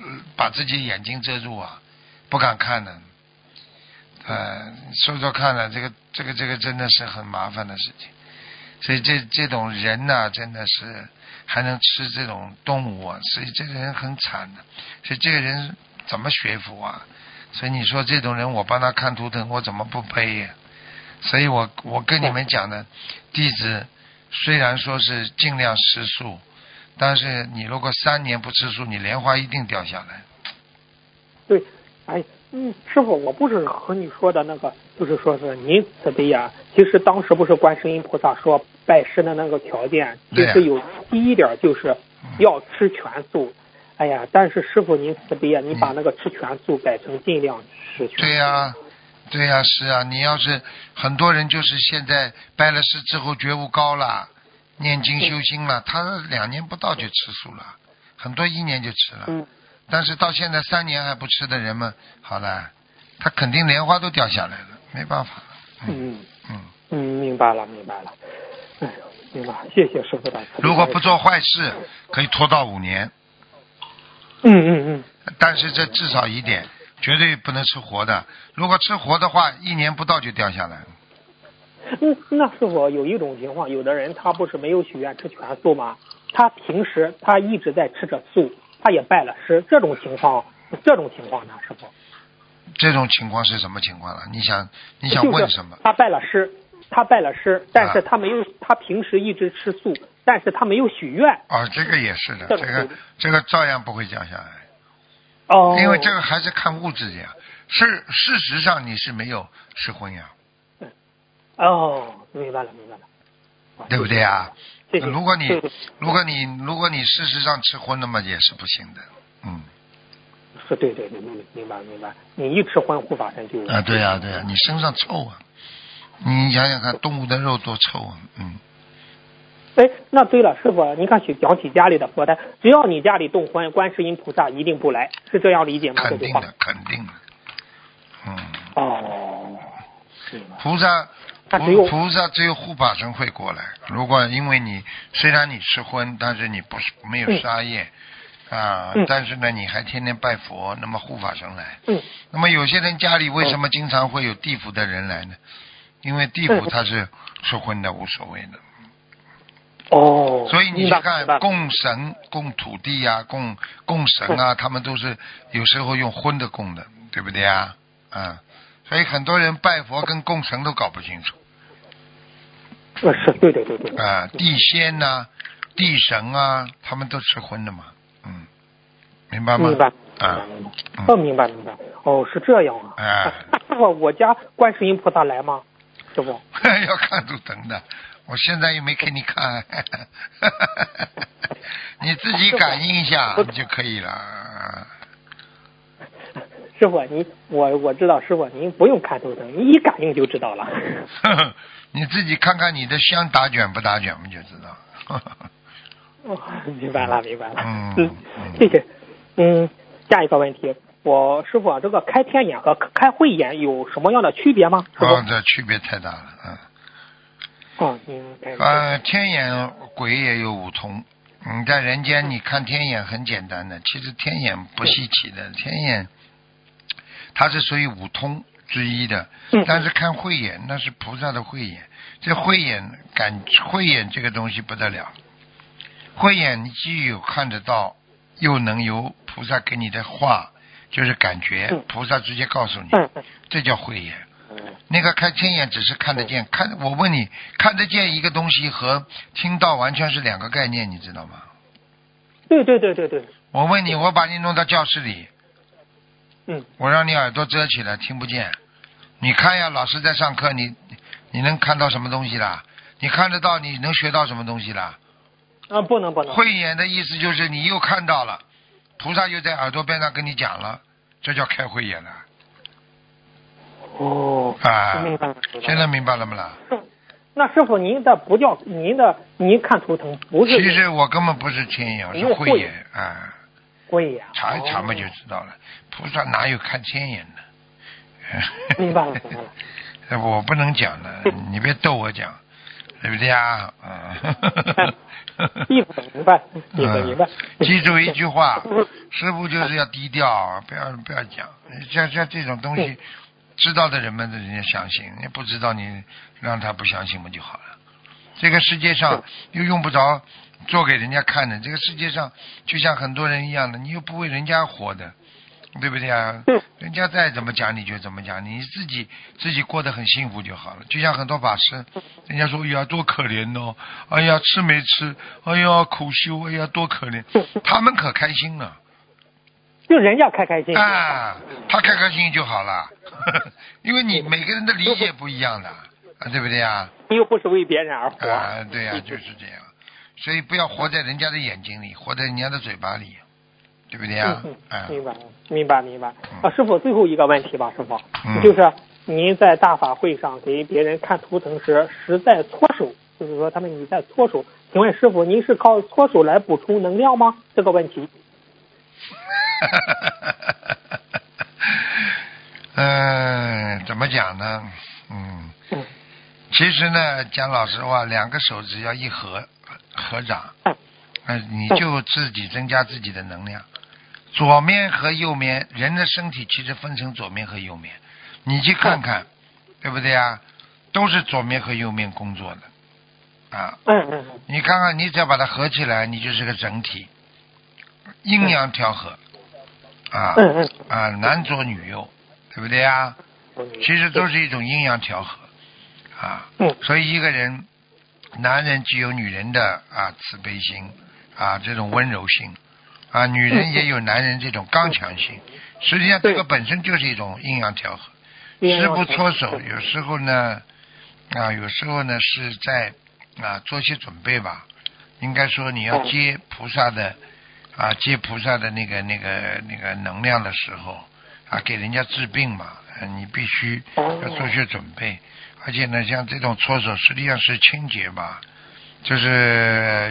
B: 把自己眼睛遮住啊，不敢看的。呃，说说看了，这个这个这个真的是很麻烦的事情。所以这这种人呐、啊，真的是还能吃这种动物啊，所以这个人很惨的。所以这个人怎么学佛啊？所以你说这种人，我帮他看图腾，我怎么不背呀、啊？所以我我跟你们讲的，弟子虽然说是尽量吃素，但是你如果三年不吃素，你莲花一定掉下来。
D: 对，哎，嗯，师傅，我不是和你说的那个，就是说是您慈悲呀、啊。其实当时不是观世音菩萨说拜师的那个条件，其实有第一点就是要吃全素。哎呀，但是师傅您慈悲啊，你把那个吃全素改成尽量吃全素。
B: 对呀、啊，对呀、啊，是啊，你要是很多人就是现在拜了师之后觉悟高了，念经修心了，他两年不到就吃素了，很多一年就吃了。
D: 嗯。但
B: 是到现在三年还不吃的人们，好了，他肯定莲花都掉下来了，没办法。
D: 嗯
B: 嗯
D: 嗯，明白了明白了，哎，明白，谢谢师傅的。
B: 如果不做坏事，可以拖到五年。
D: 嗯嗯嗯。
B: 但是这至少一点，绝对不能吃活的。如果吃活的话，一年不到就掉下来了。
D: 嗯，那师傅有一种情况，有的人他不是没有许愿吃全素吗？他平时他一直在吃着素，他也拜了师，这种情况，这种情况呢，师傅？
B: 这种情况是什么情况了？你想你想问什么？
D: 就是、他拜了师，他拜了师，但是他没有，啊、他平时一直吃素，但是他没有许愿。
B: 哦，这个也是的，
D: 这
B: 个这个照样不会降下来。
D: 哦。
B: 因为这个还是看物质的呀，是事实上你是没有失婚呀。
D: 嗯。哦，明白了，明白了。
B: 对不对啊？
D: 谢谢。
B: 如果你如果你如果你事实上吃荤了嘛，也是不行的。嗯。
D: 是对对对，明白明白。你一吃荤，护法神就
B: 啊，对呀、啊、对呀、啊，你身上臭啊！你想想看，动物的肉多臭啊！嗯。
D: 哎，那对了，师傅，您看起讲起家里的佛台，只要你家里动荤，观世音菩萨一定不来，是这样理解吗？
B: 肯定的，肯定的。嗯。
D: 哦。
B: 菩萨，
D: 菩
B: 菩萨只有护法神会过来。如果因为你虽然你吃荤，但是你不是没有杀业。嗯啊，
D: 嗯、
B: 但是呢，你还天天拜佛，那么护法神来。
D: 嗯。
B: 那么有些人家里为什么经常会有地府的人来呢？因为地府他是吃荤的，无所谓的。
D: 哦。
B: 所以你去看供神、供土地呀、啊、供供神啊，他们都是有时候用荤的供的，对不对啊？啊，所以很多人拜佛跟供神都搞不清楚。
D: 呃，是对对对对。
B: 啊，地仙呐、啊、地神啊，他们都吃荤的嘛。嗯，明白吗？
D: 明白，
B: 啊，
D: 哦，明白明白，哦，是这样啊。
B: 哎，
D: 师傅，我家观世音菩萨来吗？师傅？
B: 要看图腾的，我现在又没给你看，你自己感应一下就可以了。
D: 师傅，您我我知道，师傅您不用看图腾，你一感应就知道了。
B: 你自己看看你的香打卷不打卷，我们就知道。
D: 哦，明白了，明白了。
B: 嗯，
D: 嗯，谢谢。嗯，下一个问题，我师傅啊，这个开天眼和开慧眼有什么样的区别吗？
B: 哦，这区别太大了，嗯。
D: 哦，嗯。
B: 呃，天眼鬼也有五通。嗯，在人间你看天眼很简单的，其实天眼不稀奇的，天眼它是属于五通之一的，但是看慧眼那是菩萨的慧眼，这慧眼感慧眼这个东西不得了。慧眼你既有看得到，又能由菩萨给你的话，就是感觉，菩萨直接告诉你，这叫慧眼。那个开天眼只是看得见，看我问你，看得见一个东西和听到完全是两个概念，你知道吗？
D: 对对对对对。
B: 我问你，我把你弄到教室里，
D: 嗯，
B: 我让你耳朵遮起来，听不见。你看呀，老师在上课，你你能看到什么东西啦？你看得到，你能学到什么东西啦？
D: 啊，不能不能。
B: 慧眼的意思就是你又看到了，菩萨又在耳朵边上跟你讲了，这叫开慧眼了。
D: 哦。
B: 啊，
D: 明白了。
B: 现在明白了吗啦？
D: 那师傅，您的不叫您的，您看图腾不是？
B: 其实我根本不是天眼，我是慧眼啊。
D: 慧眼。
B: 查一查嘛就知道了，菩萨哪有看天眼的？
D: 明白了，明白了。
B: 我不能讲的，你别逗我讲。 对不对啊？嗯。
D: 弟子明白，弟子明白。
B: 记住一句话，师父就是要低调，不要不要讲。像像这种东西，知道的人们人家相信，你不知道你让他不相信不就好了？这个世界上又用不着做给人家看的，这个世界上就像很多人一样的，你又不为人家活的。对不对啊？人家再怎么讲你就怎么讲，你自己自己过得很幸福就好了。就像很多法师，人家说哎呀多可怜哦，哎呀吃没吃，哎呀苦修，哎呀多可怜，他们可开心了。
D: 就人家开开心心
B: 啊，他开开心心就好了，因为你每个人的理解不一样的，啊，对不对啊？
D: 你又不是为别人而活。
B: 啊，对呀、啊，就是这样。所以不要活在人家的眼睛里，活在人家的嘴巴里。对不对呀、
D: 嗯
B: 嗯？
D: 明白，明白，明白。
B: 嗯、
D: 啊，师傅，最后一个问题吧，师傅，
B: 嗯、
D: 就是您在大法会上给别人看图腾时，实在搓手，就是说他们你在搓手，请问师傅，您是靠搓手来补充能量吗？这个问题。
B: 嗯、呃，怎么讲呢？嗯，
D: 嗯
B: 其实呢，讲老实话，两个手指要一合合掌。
D: 嗯
B: 呃，你就自己增加自己的能量。左面和右面，人的身体其实分成左面和右面，你去看看，对不对啊？都是左面和右面工作的，啊，
D: 嗯嗯，
B: 你看看，你只要把它合起来，你就是个整体，阴阳调和，啊，
D: 嗯嗯，
B: 啊，男左女右，对不对啊？其实都是一种阴阳调和，啊，
D: 嗯，
B: 所以一个人，男人具有女人的啊慈悲心。啊，这种温柔性，啊，女人也有男人这种刚强性。实际上，这个本身就是一种阴阳调和。师父搓手，有时候呢，啊，有时候呢是在啊做些准备吧。应该说，你要接菩萨的啊，接菩萨的那个那个那个能量的时候，啊，给人家治病嘛，你必须要做些准备。而且呢，像这种搓手，实际上是清洁吧，就是。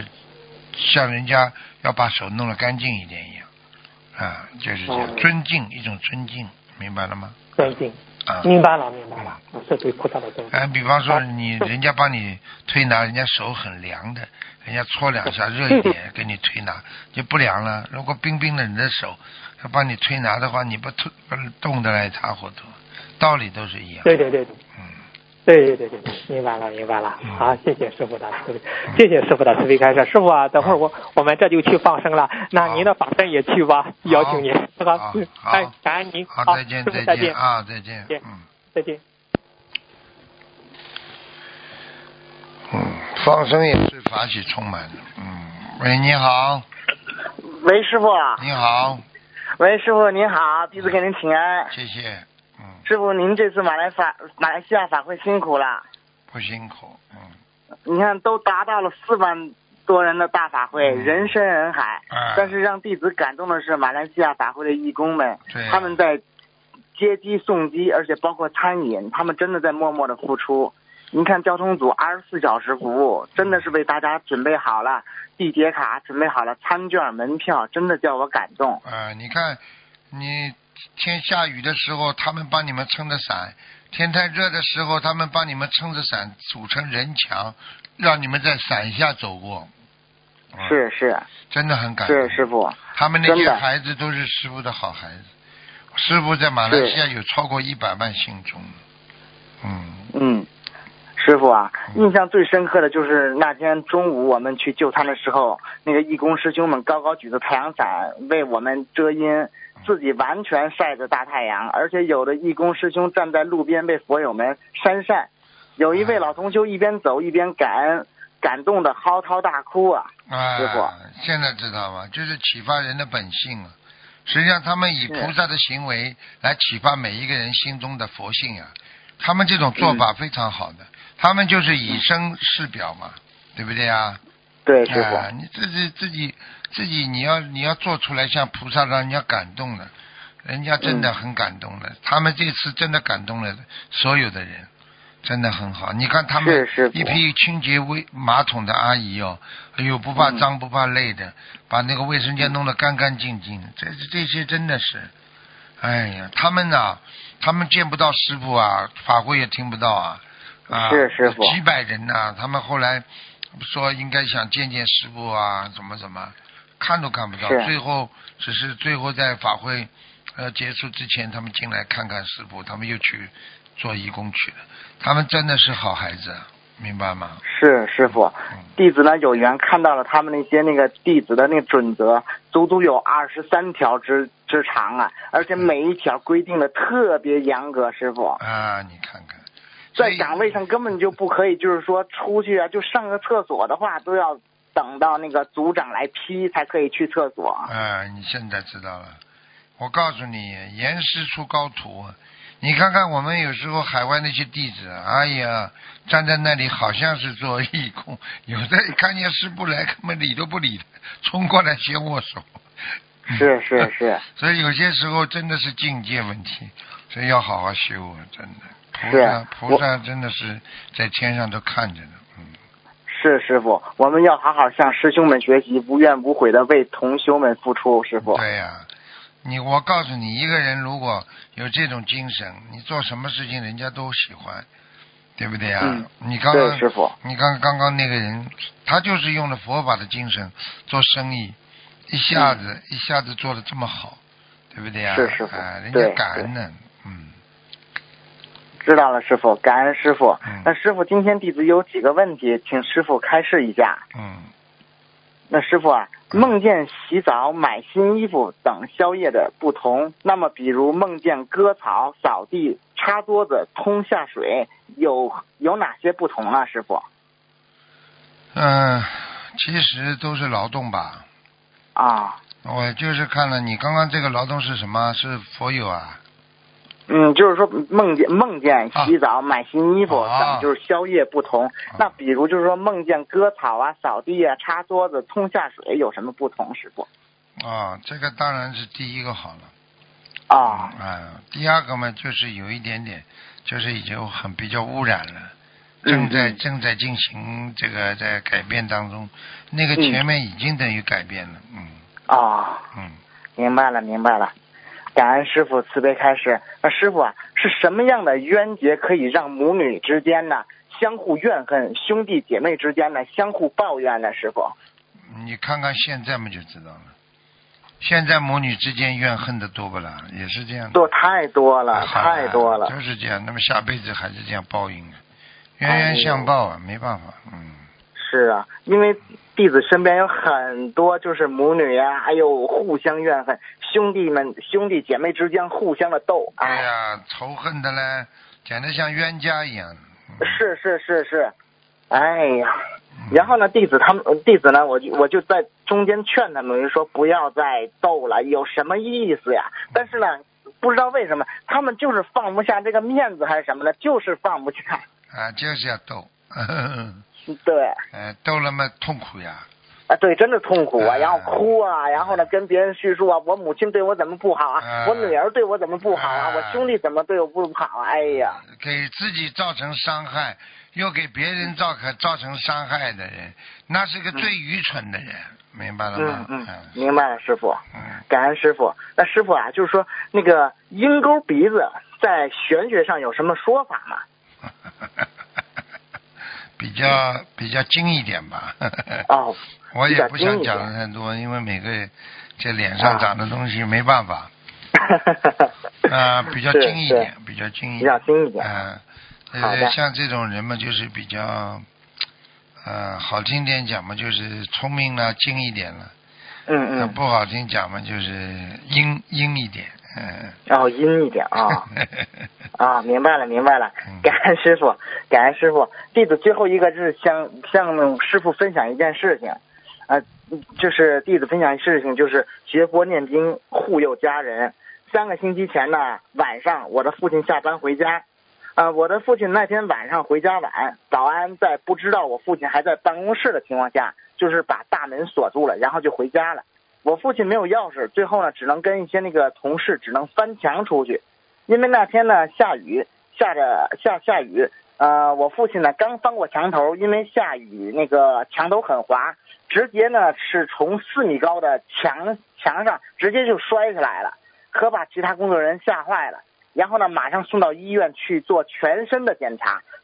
B: 像人家要把手弄得干净一点一样，啊，就是这样，尊敬一种尊敬，明白了吗？
D: 尊敬，
B: 啊，
D: 明白了，明白了，是对菩萨的尊敬。
B: 哎，比方说你人家帮你推拿，人家手很凉的，人家搓两下热一点给你推拿就不凉了。如果冰冰的你的手要帮你推拿的话，你不推冻得来一塌糊涂，道理都是一样。
D: 对对对对，
B: 嗯。
D: 对对对对，明白了明白了。好，谢谢师傅的慈悲，谢谢师傅的慈悲开示。师傅啊，等会儿我我们这就去放生了，那您的法身也去吧，邀请您。
B: 好，好，
D: 哎，感恩您。
B: 好，再见，
D: 再见
B: 啊，再见，
D: 嗯，再见。
B: 嗯，放生也是法喜充满的。嗯，喂，你好。
E: 喂，师傅。
B: 你好。
E: 喂，师傅您好，弟子给您请安。
B: 谢谢。嗯。
E: 师傅，您这次马来法马来西亚法会辛苦了。
B: 不辛苦，嗯。
E: 你看，都达到了四万多人的大法会，
B: 嗯、
E: 人山人海、
B: 嗯。
E: 但是让弟子感动的是马来西亚法会的义工们，
B: 对、啊，
E: 他们在接机送机，而且包括餐饮，他们真的在默默的付出。您看交通组二十四小时服务，真的是为大家准备好了地铁卡，准备好了餐券、门票，真的叫我感动。
B: 呃，你看，你天下雨的时候，他们帮你们撑着伞；天太热的时候，他们帮你们撑着伞，组成人墙，让你们在伞下走过。
E: 嗯、是是，
B: 真的很感动。
E: 是师傅，
B: 他们那些孩子都是师傅的好孩子。师傅在马来西亚有超过一百万信众。嗯
E: 嗯。师傅啊，印象最深刻的就是那天中午我们去就餐的时候，那个义工师兄们高高举着太阳伞为我们遮阴，自己完全晒着大太阳，而且有的义工师兄站在路边为佛友们扇扇，有一位老同修一边走一边感恩，感动的嚎啕大哭啊！
B: 啊，
E: 师傅，
B: 现在知道吗？就是启发人的本性啊。实际上，他们以菩萨的行为来启发每一个人心中的佛性啊。他们这种做法非常好的。嗯，他们就是以身试表嘛，嗯，对不对啊？
E: 对，师傅，
B: 啊，你自己自己自己，你要你要做出来像菩萨让人家感动的，人家真的很感动的。嗯，他们这次真的感动了所有的人，真的很好。你看他们一批清洁卫马桶的阿姨哦，哎呦不怕脏不怕累的，嗯，把那个卫生间弄得干干净净。这这些真的是，哎呀，他们呐，啊，他们见不到师傅啊，法会也听不到啊。 啊，
E: 是师傅。
B: 几百人呐、啊，他们后来说应该想见见师傅啊，怎么怎么，看都看不到，最后只是最后在法会呃结束之前，他们进来看看师傅，他们又去做义工去了。他们真的是好孩子，明白吗？
E: 是师傅，弟子呢有缘看到了他们那些那个弟子的那个准则，足足有二十三条之之长啊，而且每一条规定的特别严格，师傅。
B: 啊，你看看，
E: 在岗位上根本就不可以，就是说出去啊，就上个厕所的话，都要等到那个组长来批才可以去厕所。
B: 啊，你现在知道了。我告诉你，严师出高徒。你看看我们有时候海外那些弟子，哎呀，站在那里好像是做义工，有的看见师父来根本理都不理的，冲过来先握手。
E: 是是是。
B: 所以有些时候真的是境界问题，所以要好好修啊，真的。菩萨菩萨真的是在天上都看着呢。嗯。
E: 是师傅，我们要好好向师兄们学习，无怨无悔的为同修们付出。师傅。
B: 对呀、啊。你我告诉你，一个人如果有这种精神，你做什么事情人家都喜欢，对不对啊？
E: 嗯、
B: 你刚刚
E: 师傅，
B: 你刚刚刚那个人，他就是用了佛法的精神做生意，一下子、嗯、一下子做得这么好，对不对啊？
E: 是师傅，
B: 啊，人家感恩呢，嗯。
E: 知道了，师傅，感恩师傅。
B: 嗯、
E: 那师傅，今天弟子有几个问题，请师傅开示一下。
B: 嗯。
E: 那师傅啊。梦见洗澡、买新衣服等宵夜的不同，那么比如梦见割草、扫地、擦桌子、通下水，有有哪些不同啊，师傅？
B: 嗯、呃，其实都是劳动吧。
E: 啊。
B: 我就是看了你刚刚这个劳动是什么？是佛友啊？
E: 嗯，就是说梦见梦见洗澡、
B: 啊、
E: 买新衣服等，就是宵夜不同。啊、那比如就是说梦见割草啊、扫地啊、擦桌子、通下水，有什么不同，师傅？
B: 啊，这个当然是第一个好了。
E: 啊、
B: 嗯。啊，第二个嘛，就是有一点点，就是已经很比较污染了，正在、
E: 嗯、
B: 正在进行这个在改变当中，那个前面已经等于改变了。嗯。
E: 啊。
B: 嗯。
E: 明白了，明白了。感恩师父慈悲开示。那师父啊，是什么样的冤结可以让母女之间呢相互怨恨，兄弟姐妹之间呢相互抱怨呢？师父，
B: 你看看现在嘛就知道了。现在母女之间怨恨的多不啦？也是这样的。
E: 多太多了，太多了。
B: 就是这样，那么下辈子还是这样报应的，冤冤相报啊，没办法。嗯。
E: 是啊，因为弟子身边有很多就是母女呀、啊，还有互相怨恨，兄弟们兄弟姐妹之间互相的斗。
B: 哎呀，仇恨的嘞，简直像冤家一样。
E: 嗯、是是是是，哎呀，然后呢，弟子他们弟子呢，我就我就在中间劝他们说不要再斗了，有什么意思呀？但是呢，不知道为什么他们就是放不下这个面子还是什么的，就是放不下。
B: 啊，就是要斗。呵呵
E: 对，
B: 呃，斗了嘛痛苦呀。
E: 啊，对，真的痛苦啊，然后哭啊，然后呢跟别人叙述啊，我母亲对我怎么不好啊，
B: 啊
E: 我女儿对我怎么不好啊，
B: 啊
E: 我兄弟怎么对我不好啊，哎呀，
B: 给自己造成伤害，又给别人造成造成伤害的人，那是个最愚蠢的人，嗯、明白了吗？
E: 嗯嗯，明白了，师傅，
B: 嗯，
E: 感恩师傅。那师傅啊，就是说那个鹰钩鼻子在玄学上有什么说法吗？
B: 比较比较精一点吧。
E: 哦，
B: 我也不想讲的太多，因为每个这脸上长的东西没办法。啊，比较精一点，比较精一点，
E: 比较精一点。
B: 啊，呃，像这种人嘛，就是比较，呃，好听点讲嘛，就是聪明了，精一点了。
E: 嗯嗯。
B: 不好听讲嘛，就是阴阴一点。嗯，
E: 哦，阴一点啊，啊、哦，明白了，明白了，感恩师傅，感恩师傅。弟子最后一个是向向师傅分享一件事情，呃，就是弟子分享一事情，就是学佛念经护佑家人。三个星期前呢，晚上我的父亲下班回家，呃，我的父亲那天晚上回家晚，保安在不知道我父亲还在办公室的情况下，就是把大门锁住了，然后就回家了。我父亲没有钥匙，最后呢，只能跟一些那个同事只能翻墙出去，因为那天呢下雨，下着下下雨，呃，我父亲呢刚翻过墙头，因为下雨那个墙头很滑，直接呢是从四米高的墙墙上直接就摔下来了，可把其他工作人员吓坏了。然后呢，马上送到医院去做全身的检查，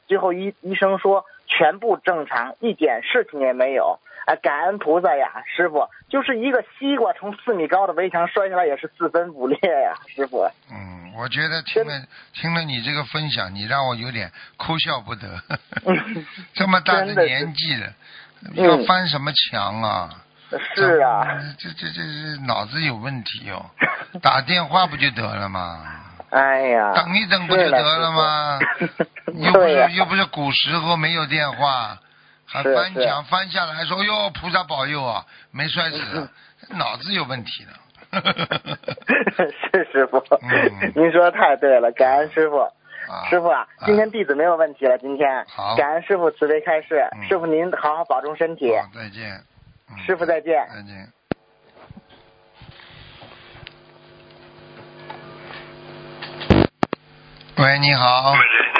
E: 最后医医生说全部正常，一点事情也没有。啊，感恩菩萨呀，师傅，就是一个西瓜从四米高的围墙摔下来也是四分五裂呀，师傅。
B: 嗯，我觉得听了听了你这个分享，你让我有点哭笑不得。这么大的年纪了，要翻什么墙啊？
E: 嗯、是啊，
B: 这这这这脑子有问题哦，打电话不就得了吗？
E: 哎呀，
B: 等一等不就得了吗？又不是又不是古时候没有电话。还翻墙翻下来说哟菩萨保佑啊，没摔死，脑子有问题了。
E: 是师傅、嗯、您说的太对了，感恩师傅、啊、师傅啊，今天弟子没有问题了，今天
B: 好，
E: 感恩师傅慈悲开示、嗯、师傅您好好保重身体，
B: 再见、嗯、
E: 师傅再见
B: 再见。喂，你好。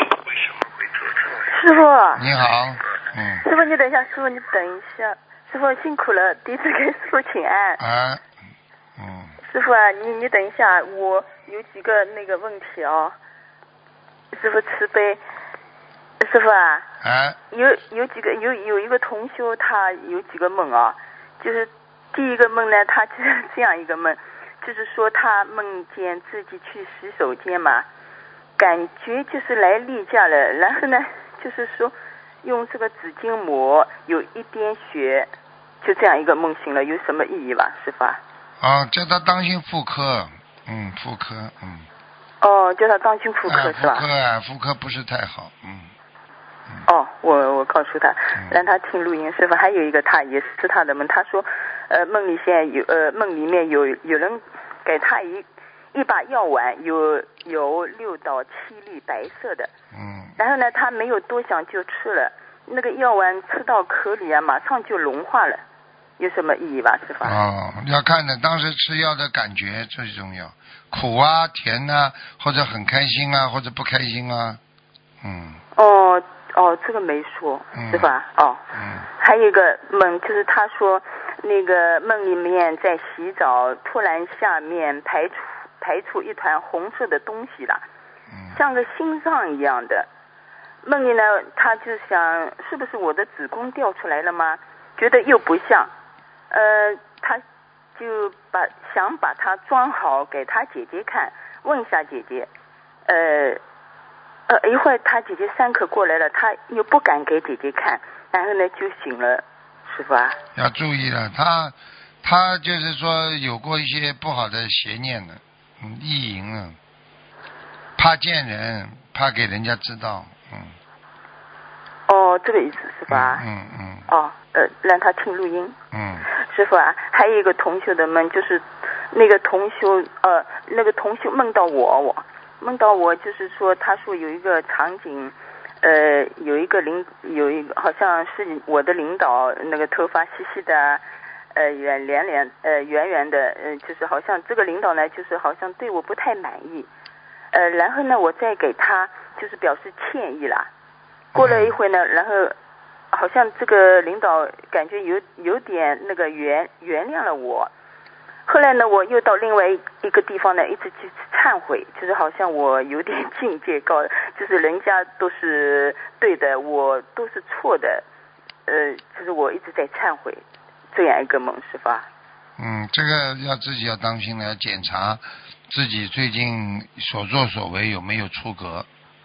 F: 师傅
B: 你好。嗯，
F: 师傅你等一下，师傅你等一下，师傅辛苦了，弟子给师傅请安。
B: 啊，嗯。
F: 师傅啊，你你等一下，我有几个那个问题哦。师傅慈悲，师傅啊。
B: 啊。
F: 有有几个有有一个同修，他有几个梦啊，就是第一个梦呢，他就是这样一个梦，就是说他梦见自己去洗手间嘛，感觉就是来例假了，然后呢，就是说。用这个纸巾抹，有一点血，就这样一个梦醒了，有什么意义吧，师傅啊？
B: 哦，叫他当心妇科，嗯，妇科，嗯。
F: 哦，叫他当心妇科、啊、是吧？
B: 妇科啊，妇科不是太好，嗯。
F: 嗯哦，我我告诉他，让他听录音。师傅还有一个，他也是他的梦，他说，呃，梦里现在有呃梦里面有有人给他一一把药丸，有有六到七粒白色的。
B: 嗯。
F: 然后呢，他没有多想就吃了，那个药丸吃到口里啊，马上就融化了，有什么意义吧，师傅？
B: 哦，要看的当时吃药的感觉最重要，苦啊、甜啊，或者很开心啊，或者不开心啊，嗯。
F: 哦哦，这个没说，嗯、师傅啊，哦。
B: 嗯。
F: 还有一个梦，就是他说那个梦里面在洗澡，突然下面排出排出一团红色的东西了，
B: 嗯、
F: 像个心脏一样的。梦里呢，他就想是不是我的子宫掉出来了吗？觉得又不像，呃，他就把想把它装好给他姐姐看，问一下姐姐，呃呃，一会儿他姐姐三刻过来了，他又不敢给姐姐看，然后呢就醒了，师傅啊。
B: 要注意了，他他就是说有过一些不好的邪念的，嗯，意淫了，怕见人，怕给人家知道。嗯，
F: 哦，这个意思是吧？
B: 嗯嗯。嗯
F: 哦，呃，让他听录音。
B: 嗯。
F: 师傅啊，还有一个同修的梦，就是那个同修，呃，那个同修梦到我，我梦到我，就是说，他说有一个场景，呃，有一个领，有一个好像是我的领导，那个头发细细的，呃，圆连连，呃，圆圆的，呃，就是好像这个领导呢，就是好像对我不太满意。呃，然后呢，我再给他就是表示歉意啦。过了一会呢，然后好像这个领导感觉有有点那个原原谅了我。后来呢，我又到另外一个地方呢，一直去忏悔，就是好像我有点境界高，就是人家都是对的，我都是错的，呃，就是我一直在忏悔，这样一个梦，是吧？
B: 嗯，这个要自己要当心的，要检查自己最近所作所为有没有出格。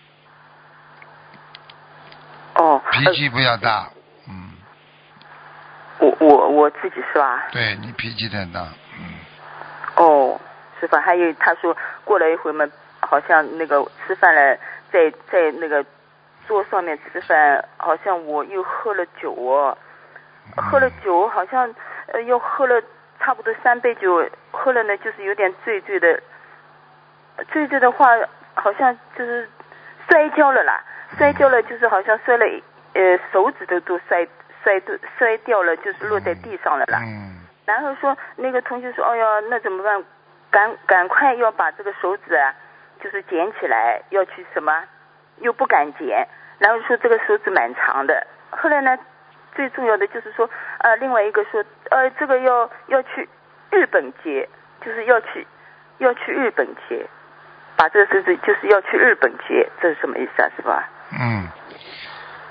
F: 哦。
B: 脾气不要大，呃、嗯。
F: 我我我自己是吧？
B: 对，你脾气太大，嗯。
F: 哦，是吧？还有他说过了一会嘛，好像那个吃饭了，在在那个桌上面吃饭，好像我又喝了酒哦，
B: 嗯、
F: 喝了酒好像呃又喝了差不多三杯酒，喝了呢就是有点醉醉的，醉醉的话好像就是摔跤了啦，摔跤了就是好像摔了呃手指头都摔摔摔掉了，就是落在地上了啦。
B: 嗯。
F: 然后说那个同学说，哎呀，那怎么办？赶赶快要把这个手指啊，就是捡起来，要去什么？又不敢捡，然后说这个手指蛮长的。后来呢，最重要的就是说，呃，另外一个说，呃，这个要要去日本接，就是要去要去日本接，把这个手指就是要去日本接，这是什么意思啊？是吧？
B: 嗯，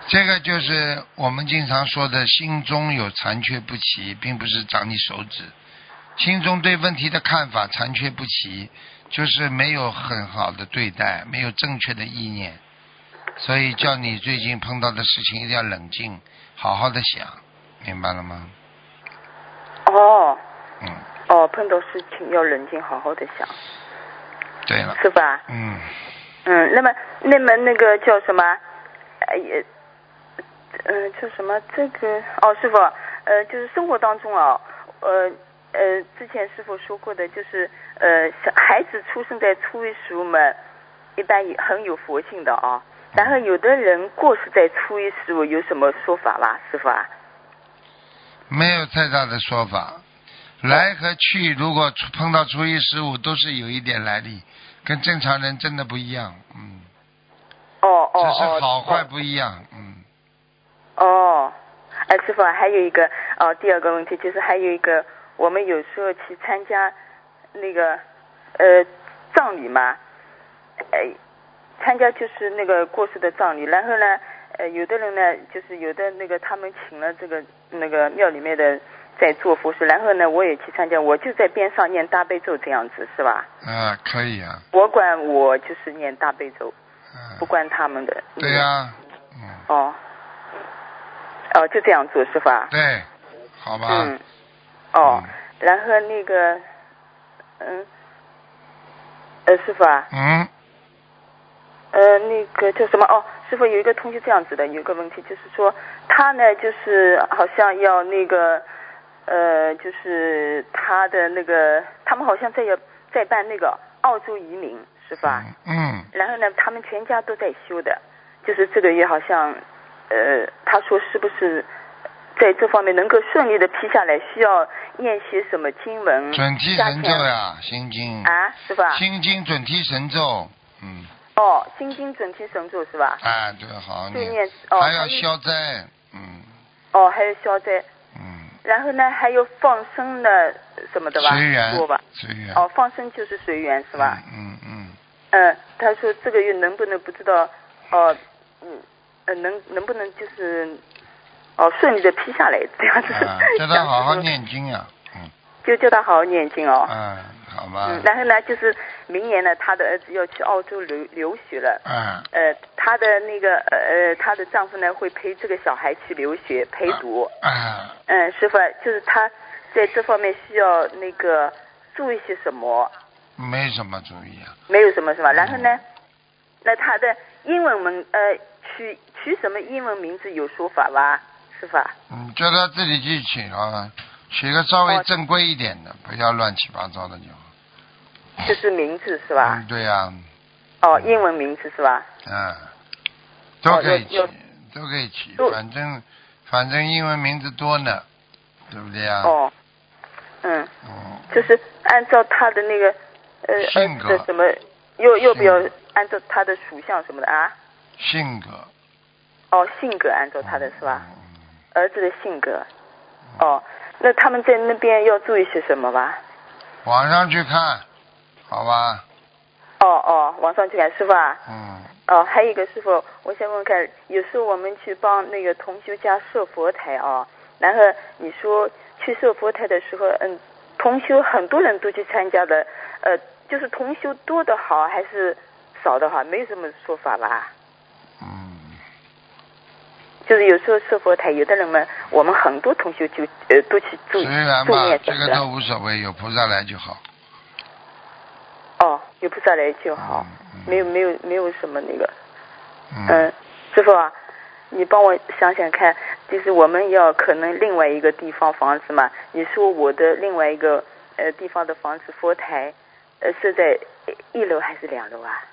B: 这个就是我们经常说的心中有残缺不齐，并不是长你手指。心中对问题的看法残缺不齐，就是没有很好的对待，没有正确的意念。所以叫你最近碰到的事情一定要冷静，好好的想，明白了吗？
F: 哦。
B: 嗯。
F: 哦，碰到事情要冷静，好好的想。
B: 对了。
F: 是吧？
B: 嗯。
F: 嗯，那么那么那个叫什么？呃也，呃叫什么？这个哦，师傅，呃，就是生活当中啊，呃呃，之前师傅说过的，就是呃，小孩子出生在初一十五嘛，一般也很有佛性的啊。然后有的人过世在初一十五，有什么说法吧，师傅啊？
B: 没有太大的说法，来和去，如果碰到初一十五，都是有一点来历，跟正常人真的不一样，嗯。
F: 哦哦哦。
B: 只是好坏不一样，嗯。
F: 哦，哎，师傅啊，还有一个哦，第二个问题就是还有一个，我们有时候去参加那个呃葬礼嘛，哎。参加就是那个过世的葬礼，然后呢，呃，有的人呢，就是有的那个他们请了这个那个庙里面的在做佛事，然后呢，我也去参加，我就在边上念大悲咒这样子，是吧？
B: 啊，可以啊。
F: 我管我就是念大悲咒，啊、不管他们的。
B: 对呀、啊。
F: 嗯。哦。哦，就这样做是吧？
B: 对，好吧。
F: 嗯。哦，嗯、然后那个，嗯，呃，师傅啊。
B: 嗯。
F: 呃，那个叫什么？哦，师傅有一个同学这样子的，有一个问题就是说，他呢就是好像要那个，呃，就是他的那个，他们好像在要在办那个澳洲移民，是吧？
B: 嗯。
F: 然后呢，他们全家都在修的，就是这个月好像，呃，他说是不是在这方面能够顺利的批下来，需要念些什么经文？
B: 准提神咒呀，心经。
F: 啊，是吧？
B: 心经准提神咒，嗯。
F: 哦，心经准提神咒是吧？
B: 啊，对，好
F: 念。就念哦，
B: 还要消灾，嗯。
F: 哦，还有消灾。
B: 嗯。
F: 然后呢，还有放生的什么的吧？
B: 随缘。
F: 多吧？
B: 随缘。
F: 哦，放生就是随缘是吧？
B: 嗯嗯。
F: 嗯，他说这个月能不能不知道，哦，嗯，呃，能能不能就是，哦，顺利的批下来这样子。
B: 啊，叫他好好念经啊，嗯。
F: 就叫他好好念经哦。
B: 嗯，好吧。
F: 嗯，然后呢，就是明年呢，他的儿子要去澳洲留留学了。
B: 嗯。
F: 呃，他的那个呃，他的丈夫呢会陪这个小孩去留学陪读。
B: 啊。
F: 嗯，师傅，就是他在这方面需要那个注意些什么？
B: 没什么注意啊。
F: 没有什么是吧？然后呢，嗯、那他的英文名呃取取什么英文名字有说法吧，师傅？
B: 嗯，叫他自己去取啊。取个稍微正规一点的，哦、不要乱七八糟的就好。
F: 就是名字是吧？
B: 嗯，对呀、啊。
F: 哦，英文名字是吧？
B: 嗯，都可以取，哦、都可以取，反正反正英文名字多呢，对不对啊？
F: 哦，嗯，
B: 嗯，
F: 就是按照他的那个呃
B: 性格
F: 什么，要要不要按照他的属相什么的啊？
B: 性格。
F: 哦，性格按照他的是吧？
B: 嗯、
F: 儿子的性格。哦。那他们在那边要注意些什么吧？
B: 网上去看，好吧？
F: 哦哦，网上去看，师傅啊。
B: 嗯。
F: 哦，还有一个师傅，我想问看，有时候我们去帮那个同修家设佛台啊，然后你说去设佛台的时候，嗯，同修很多人都去参加的，呃，就是同修多的好还是少的好，没有什么说法吧？
B: 嗯。
F: 就是有时候设佛台，有的人们，我们很多同学就呃都去做
B: 虽然
F: 做念
B: 这个都无所谓，有菩萨来就好。
F: 哦，有菩萨来就好，
B: 嗯嗯、
F: 没有没有没有什么那个。
B: 嗯。
F: 嗯，师傅啊，你帮我想想看，就是我们要可能另外一个地方房子嘛，你说我的另外一个呃地方的房子佛台，呃是在一楼还是两楼啊？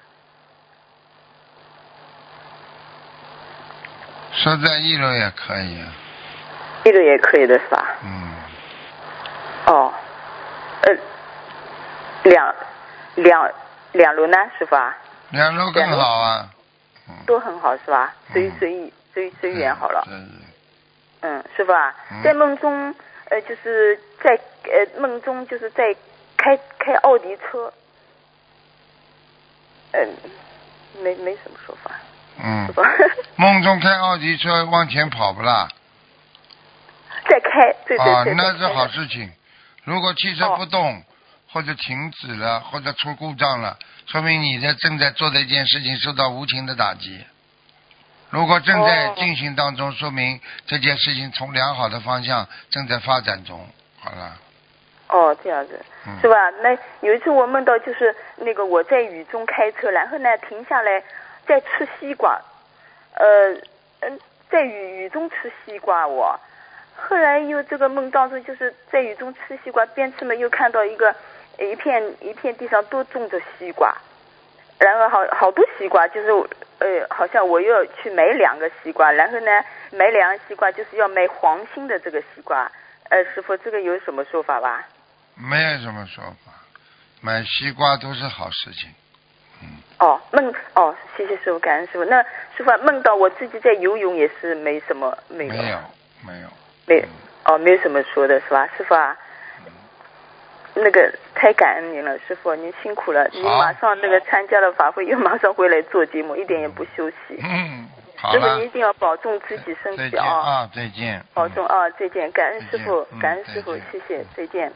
B: 说在一楼也可以啊。
F: 一楼也可以的是吧？
B: 嗯。
F: 哦，呃，两两两楼呢，师傅啊？
B: 两楼更好啊。嗯、
F: 都很好是吧？随随意随随缘好了。
B: 对对。
F: 嗯，师傅啊，
B: 嗯、
F: 在梦中呃就是在呃梦中就是在开开奥迪车，嗯、呃，没没什么说法。
B: 嗯，梦中开奥迪车往前跑不啦？
F: 在开，对对对。
B: 啊，那是好事情。如果汽车不动，哦、或者停止了，或者出故障了，说明你在正在做的一件事情受到无情的打击。如果正在进行当中，哦、说明这件事情从良好的方向正在发展中。好了。
F: 哦，这样子，嗯、是吧？那有一次我梦到就是那个我在雨中开车，然后呢停下来在吃西瓜，呃嗯，在雨雨中吃西瓜我。后来又这个梦当中就是在雨中吃西瓜，边吃嘛又看到一个一片一片地上都种着西瓜，然后好好多西瓜，就是呃好像我又要去买两个西瓜，然后呢买两个西瓜就是要买黄心的这个西瓜，呃师傅这个有什么说法吧？
B: 没有什么说法，买西瓜都是好事情。嗯。
F: 哦梦哦谢谢师傅，感恩师傅。那师傅梦到我自己在游泳也是没什么没有
B: 没有没有。
F: 没哦，没有什么说的是吧，师傅啊？那个太感恩您了，师傅您辛苦了，您马上那个参加了法会，又马上回来做节目，一点也不休息。
B: 嗯，好
F: 了。师傅您一定要保重自己身体啊！
B: 啊，再见。
F: 保重啊，再见，感恩师傅，感恩师傅，谢谢，再见。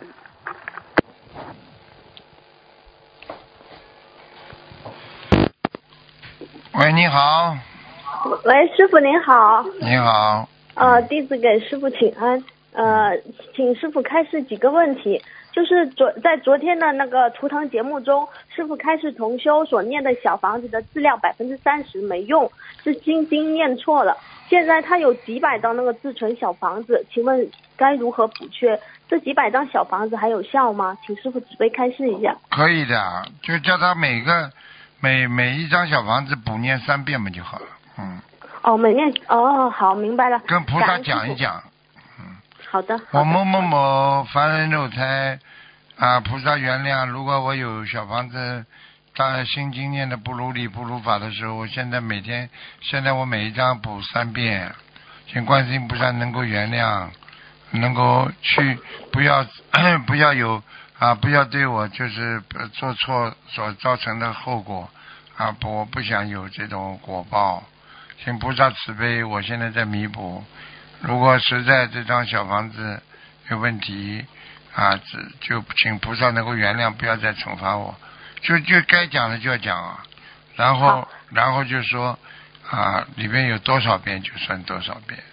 B: 喂，你好。
G: 喂，师傅您好。
B: 你好。
G: 呃，弟子给师傅请安。呃，请师傅开示几个问题。就是昨在昨天的那个图腾节目中，师傅开示同修所念的小房子的质量百分之三十没用，是心经念错了。现在他有几百张那个自存小房子，请问该如何补缺？这几百张小房子还有效吗？请师傅慈悲开示一下。
B: 可以的，就叫他每个每每一张小房子补念三遍嘛就好了。嗯。
G: 哦，每念哦，好，明白了。
B: 跟菩萨讲一讲。嗯。
G: 好的。
B: 我某某某凡人肉胎啊，菩萨原谅，如果我有小房子当心经念的不如理不如法的时候，我现在每天现在我每一张补三遍，请观世音菩萨能够原谅，能够去不要不要有啊不要对我就是做错所造成的后果啊，不我不想有这种果报。请菩萨慈悲，我现在在弥补。如果实在这张小房子有问题啊，就请菩萨能够原谅，不要再惩罚我。就就该讲的就要讲啊，然后然后就说啊，里面有多少遍就算多少遍。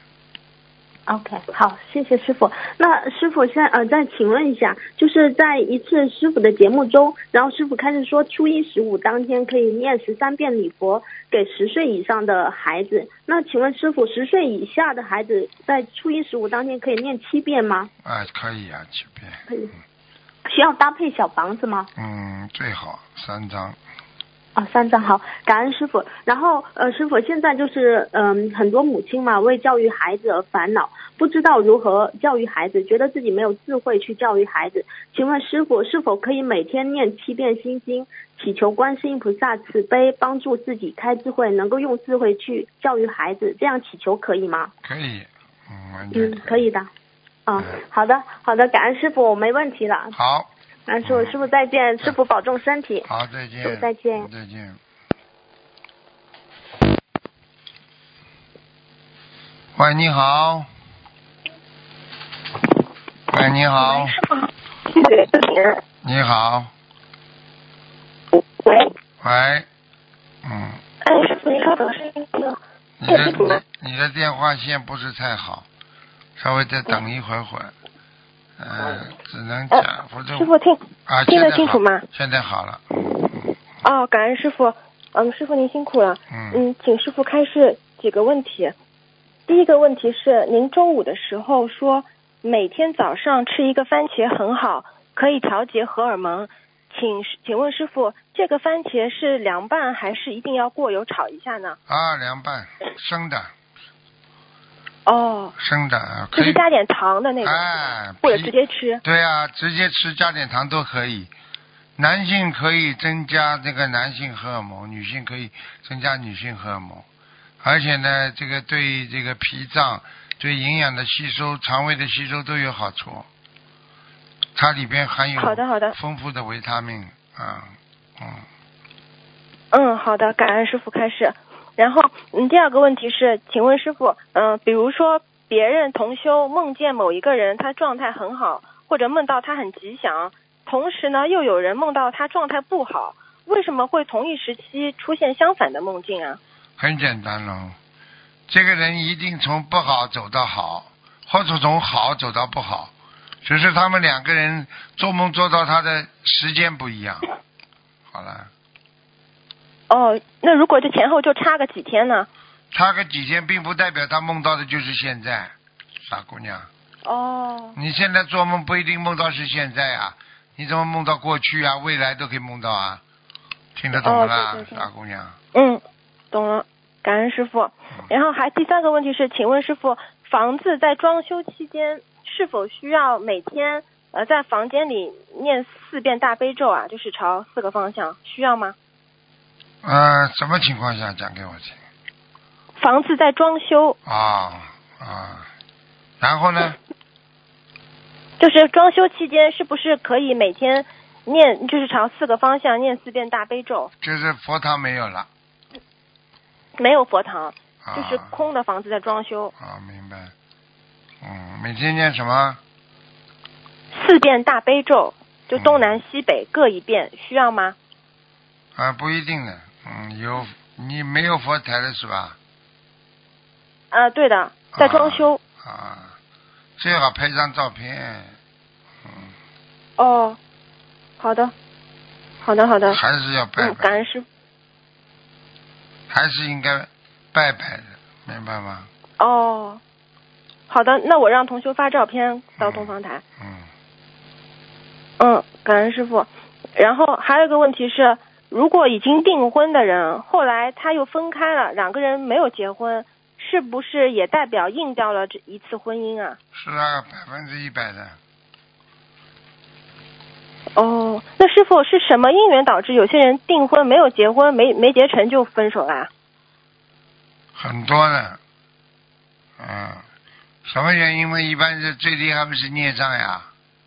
G: OK， 好，谢谢师傅。那师傅现在呃，再请问一下，就是在一次师傅的节目中，然后师傅开始说初一十五当天可以念十三遍礼佛给十岁以上的孩子。那请问师傅，十岁以下的孩子在初一十五当天可以念七遍吗？
B: 啊，可以啊，七遍。
G: 可以。需要搭配小房子吗？
B: 嗯，最好三张。
G: 啊、哦，三张好，感恩师傅。然后呃，师傅现在就是嗯、呃，很多母亲嘛为教育孩子而烦恼，不知道如何教育孩子，觉得自己没有智慧去教育孩子。请问师傅，是否可以每天念七遍心经，祈求观世音菩萨慈悲，帮助自己开智慧，能够用智慧去教育孩子？这样祈求可以吗？
B: 可以，嗯，
G: 嗯，可以的。啊、哦，好的，好的，感恩师傅，我没问题了。
B: 好。
G: 感恩师傅，师傅再见，师傅保重身体。
B: 好，再见。
G: 师傅再见。
B: 再见。喂，你好。喂，你好。
H: 师傅，谢谢您。
B: 你好。
H: 喂。
B: 喂。嗯。
H: 哎，师傅，您稍等，是那个。
B: 你的你的电话线不是太好，稍微再等一会儿会儿。嗯，只能讲，否则
H: 师傅听
B: 啊，
H: 听得清楚吗？
B: 现在好了。
H: 哦，感恩师傅。嗯，师傅您辛苦了。
B: 嗯。
H: 嗯，请师傅开示几个问题。第一个问题是，您中午的时候说每天早上吃一个番茄很好，可以调节荷尔蒙。请请问师傅，这个番茄是凉拌还是一定要过油炒一下呢？
B: 啊，凉拌，生的。
H: 哦，
B: 生的可以，
H: 就是加点糖的那种，
B: 哎，
H: 或者直接吃。
B: 对啊，直接吃加点糖都可以。男性可以增加这个男性荷尔蒙，女性可以增加女性荷尔蒙，而且呢，这个对这个脾脏、对营养的吸收、肠胃的吸收都有好处。它里边含有
H: 好的好的
B: 丰富的维他命啊，嗯。
H: 嗯，好的，感恩师傅开示。 然后嗯，第二个问题是，请问师傅，嗯、呃，比如说别人同修梦见某一个人他状态很好，或者梦到他很吉祥，同时呢又有人梦到他状态不好，为什么会同一时期出现相反的梦境啊？
B: 很简单喽，这个人一定从不好走到好，或者从好走到不好，只是他们两个人做梦做到他的时间不一样。好了。
H: 哦，那如果这前后就差个几天呢？
B: 差个几天并不代表他梦到的就是现在，傻姑娘。
H: 哦。
B: 你现在做梦不一定梦到是现在啊，你怎么梦到过去啊、未来都可以梦到啊？听得懂了啦，
H: 哦、对对对
B: 傻姑娘。
H: 嗯，懂了，感恩师傅。然后还第三个问题是，请问师傅，房子在装修期间是否需要每天呃在房间里念四遍大悲咒啊？就是朝四个方向，需要吗？
B: 呃，什么情况下讲给我听？
H: 房子在装修。
B: 啊啊，然后呢？
H: 就是装修期间是不是可以每天念，就是朝四个方向念四遍大悲咒？
B: 就是佛堂没有了。
H: 没有佛堂，
B: 啊、
H: 就是空的房子在装修。
B: 啊，明白。嗯，每天念什么？
H: 四遍大悲咒，就东南西北各一遍，嗯、需要吗？
B: 啊，不一定的。嗯，有你没有佛台了是吧？
H: 啊，对的，在装修。
B: 啊，啊最好拍张照片。嗯。
H: 哦，好的，好的，好的。
B: 还是要拜拜。
H: 嗯，感恩师父。
B: 还是应该拜拜的，明白吗？
H: 哦，好的，那我让同修发照片到东方台。
B: 嗯。
H: 嗯，感恩师父。然后还有一个问题是，如果已经订婚的人，后来他又分开了，两个人没有结婚，是不是也代表应掉了这一次婚姻啊？
B: 是啊，百分之一百的。
H: 哦，那师父是什么因缘导致有些人订婚没有结婚，没没结成就分手啦？
B: 很多的，嗯，什么原因嘛？一般是最厉害不是孽障呀？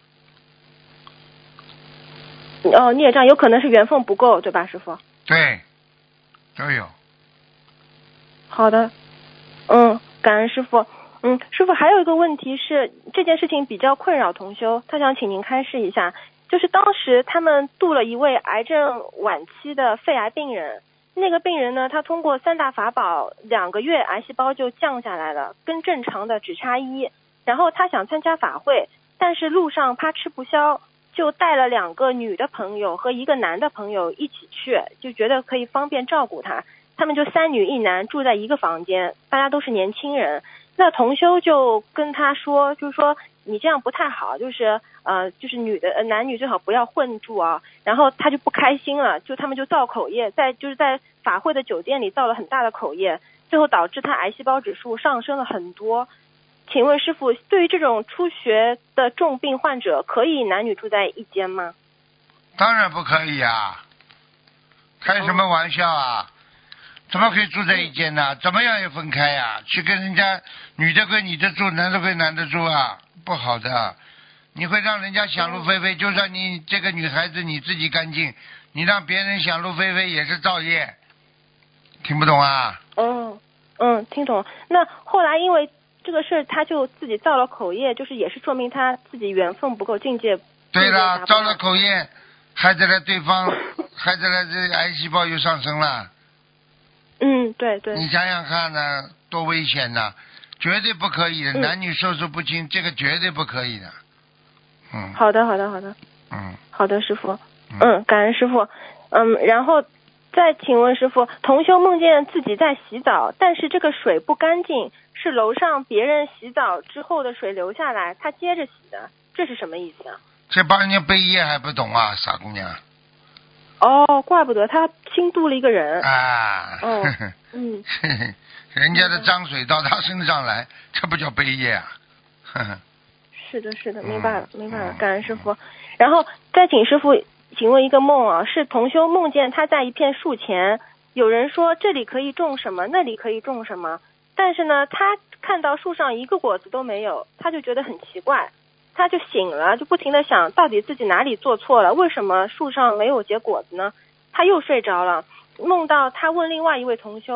H: 哦，孽障有可能是缘分不够，对吧，师父？
B: 对，都有。
H: 好的，嗯，感恩师父。嗯，师父还有一个问题是，这件事情比较困扰同修，他想请您开示一下。就是当时他们度了一位癌症晚期的肺癌病人，那个病人呢，他通过三大法宝，两个月癌细胞就降下来了，跟正常的只差一。然后他想参加法会，但是路上怕吃不消，就带了两个女的朋友和一个男的朋友一起去，就觉得可以方便照顾他。他们就三女一男住在一个房间，大家都是年轻人。那同修就跟他说，就是说你这样不太好，就是呃，就是女的呃男女最好不要混住啊。然后他就不开心了，就他们就造口业，在就是在法会的酒店里造了很大的口业，最后导致他癌细胞指数上升了很多。请问师父，对于这种出血的重病患者，可以男女住在一间吗？
B: 当然不可以啊！开什么玩笑啊！怎么可以住在一间呢？怎么样也分开呀、啊？去跟人家女的归女的住，男的归男的住啊，不好的。你会让人家想入非非，就算你这个女孩子你自己干净，你让别人想入非非也是造业。听不懂啊？
H: 嗯嗯，听懂。那后来因为这个事，他就自己造了口业，就是也是说明他自己缘分不够，境界。
B: 对了，造了口业，害得了对方，害得了这癌细胞又上升了。
H: 嗯，对对。
B: 你想想看呢，多危险呐！绝对不可以的，嗯、男女授受不亲，这个绝对不可以的。嗯。
H: 好的，好的，好的。
B: 嗯。
H: 好的，师傅。嗯，感恩师傅。嗯，然后再请问师傅，同修梦见自己在洗澡，但是这个水不干净，是楼上别人洗澡之后的水流下来，他接着洗的，这是什么意思啊？
B: 这帮人家背业还不懂啊，傻姑娘。
H: 哦，怪不得他新度了一个人
B: 啊！
H: 哦，嗯，
B: 人家的脏水到他身上来，这不叫背业啊！
H: 是的，是的，明白了，明白了，感恩师傅。然后再请师傅，请问一个梦啊，是同修梦见他在一片树前，有人说这里可以种什么，那里可以种什么，但是呢，他看到树上一个果子都没有，他就觉得很奇怪。他就醒了，就不停地想到底自己哪里做错了，为什么树上没有结果子呢？他又睡着了，梦到他问另外一位同修，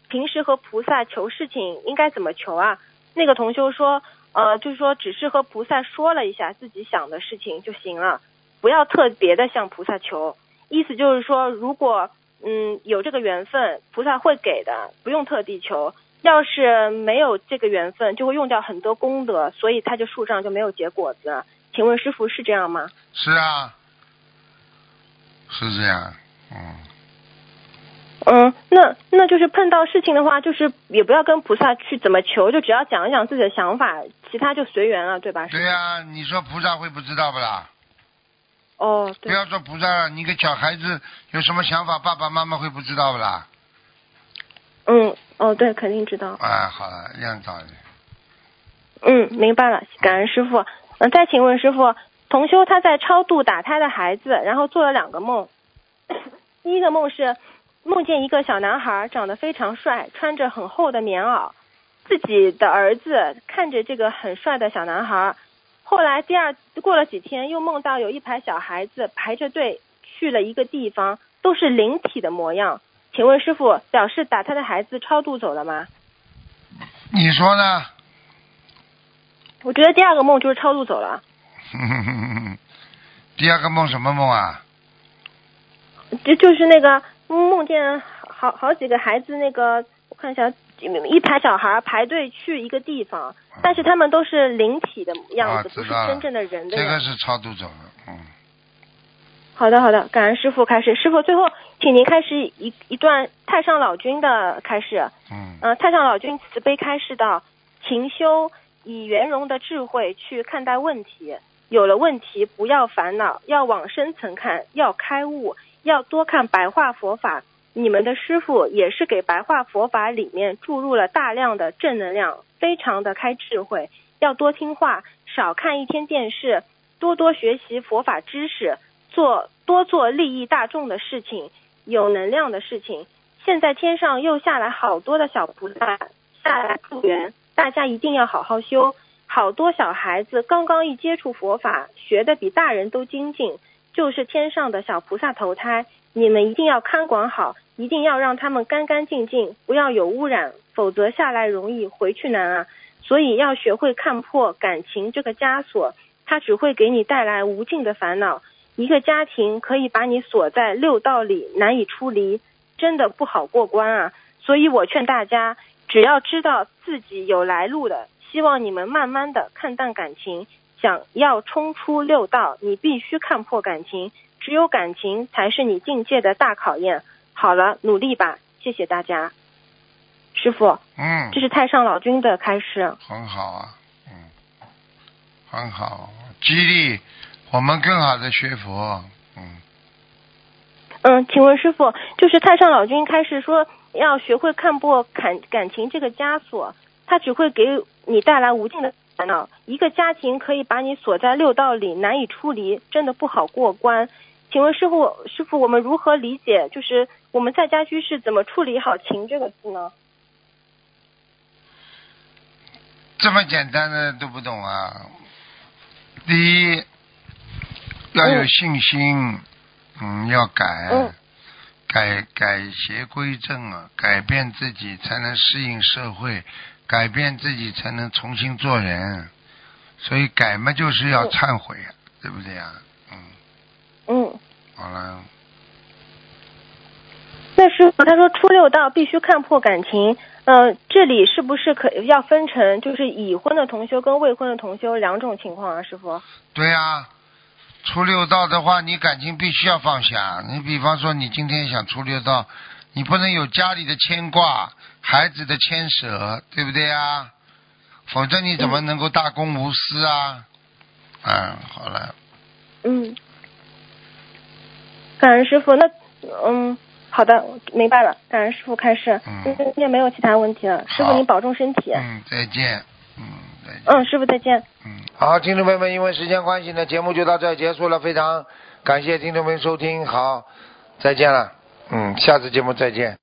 H: 平时和菩萨求事情应该怎么求啊？那个同修说，呃，就是说只是和菩萨说了一下自己想的事情就行了，不要特别的向菩萨求。意思就是说，如果嗯有这个缘分，菩萨会给的，不用特地求。要是没有这个缘分，就会用掉很多功德，所以他这树上就没有结果子。请问师父是这样吗？
B: 是啊，是这样，嗯。
H: 嗯，那那就是碰到事情的话，就是也不要跟菩萨去怎么求，就只要讲一讲自己的想法，其他就随缘了，对吧？
B: 对呀、啊，你说菩萨会不知道不啦？
H: 哦，对。
B: 不要说菩萨了，你个小孩子有什么想法，爸爸妈妈会不知道不啦？
H: 嗯，哦，对，肯定知道。
B: 哎，好了，一样道理。
H: 嗯，明白了，感恩师父。嗯，再请问师父，同修他在超度打胎的孩子，然后做了两个梦。第一个梦是梦见一个小男孩长得非常帅，穿着很厚的棉袄，自己的儿子看着这个很帅的小男孩。后来第二过了几天，又梦到有一排小孩子排着队去了一个地方，都是灵体的模样。请问师父，表示打胎的孩子超度走了吗？
B: 你说呢？
H: 我觉得第二个梦就是超度走了。
B: 第二个梦什么梦啊？
H: 就就是那个梦见好好几个孩子，那个我看一下，一排小孩排队去一个地方，但是他们都是灵体的样子，
B: 啊、
H: 不是真正的人的样子。
B: 这个是超度走了，嗯。
H: 好的好的，感恩师父开始。师父最后请您开始一一段太上老君的开示。
B: 嗯。
H: 呃，太上老君慈悲开示道：勤修以圆融的智慧去看待问题，有了问题不要烦恼，要往深层看，要开悟，要多看白话佛法。你们的师父也是给白话佛法里面注入了大量的正能量，非常的开智慧。要多听话，少看一天电视，多多学习佛法知识，做多做利益大众的事情，有能量的事情。现在天上又下来好多的小菩萨下来助缘，大家一定要好好修。好多小孩子刚刚一接触佛法，学的比大人都精进，就是天上的小菩萨投胎。你们一定要看管好，一定要让他们干干净净，不要有污染，否则下来容易回去难啊。所以要学会看破感情这个枷锁，它只会给你带来无尽的烦恼。一个家庭可以把你锁在六道里，难以出离，真的不好过关啊。所以我劝大家，只要知道自己有来路的，希望你们慢慢的看淡感情。想要冲出六道，你必须看破感情，只有感情才是你境界的大考验。好了，努力吧，谢谢大家。师父，
B: 嗯，
H: 这是太上老君的开示。
B: 很好啊，嗯，很好，激励我们更好的学佛，嗯。
H: 嗯，请问师父，就是太上老君开示说要学会看破感感情这个枷锁，它只会给你带来无尽的烦恼。一个家庭可以把你锁在六道里，难以出离，真的不好过关。请问师父，师父，我们如何理解？就是我们在家居士怎么处理好情这个字呢？
B: 这么简单的都不懂啊！第一，要有信心，嗯，嗯要改，
H: 嗯、
B: 改改邪归正啊，改变自己才能适应社会，改变自己才能重新做人。所以改嘛，就是要忏悔，嗯、对不对呀？嗯。
H: 嗯。
B: 好了。
H: 那师父他说出六道必须看破感情。嗯、呃，这里是不是可要分成就是已婚的同修跟未婚的同修两种情况啊，师父？
B: 对呀、啊，出六道的话，你感情必须要放下。你比方说，你今天想出六道，你不能有家里的牵挂、孩子的牵扯，对不对呀？否则你怎么能够大公无私啊？嗯, 嗯，好了。
H: 嗯，感恩师父。那嗯。好的，明白了，感恩师父开示。
B: 嗯，
H: 今天没有其他问题了，师父您保重身体。
B: 嗯，再见。嗯，再见。
H: 嗯，师父再见。
B: 嗯，好，听众朋友们，因为时间关系呢，节目就到这儿结束了，非常感谢听众朋友收听，好，再见了。嗯，下次节目再见。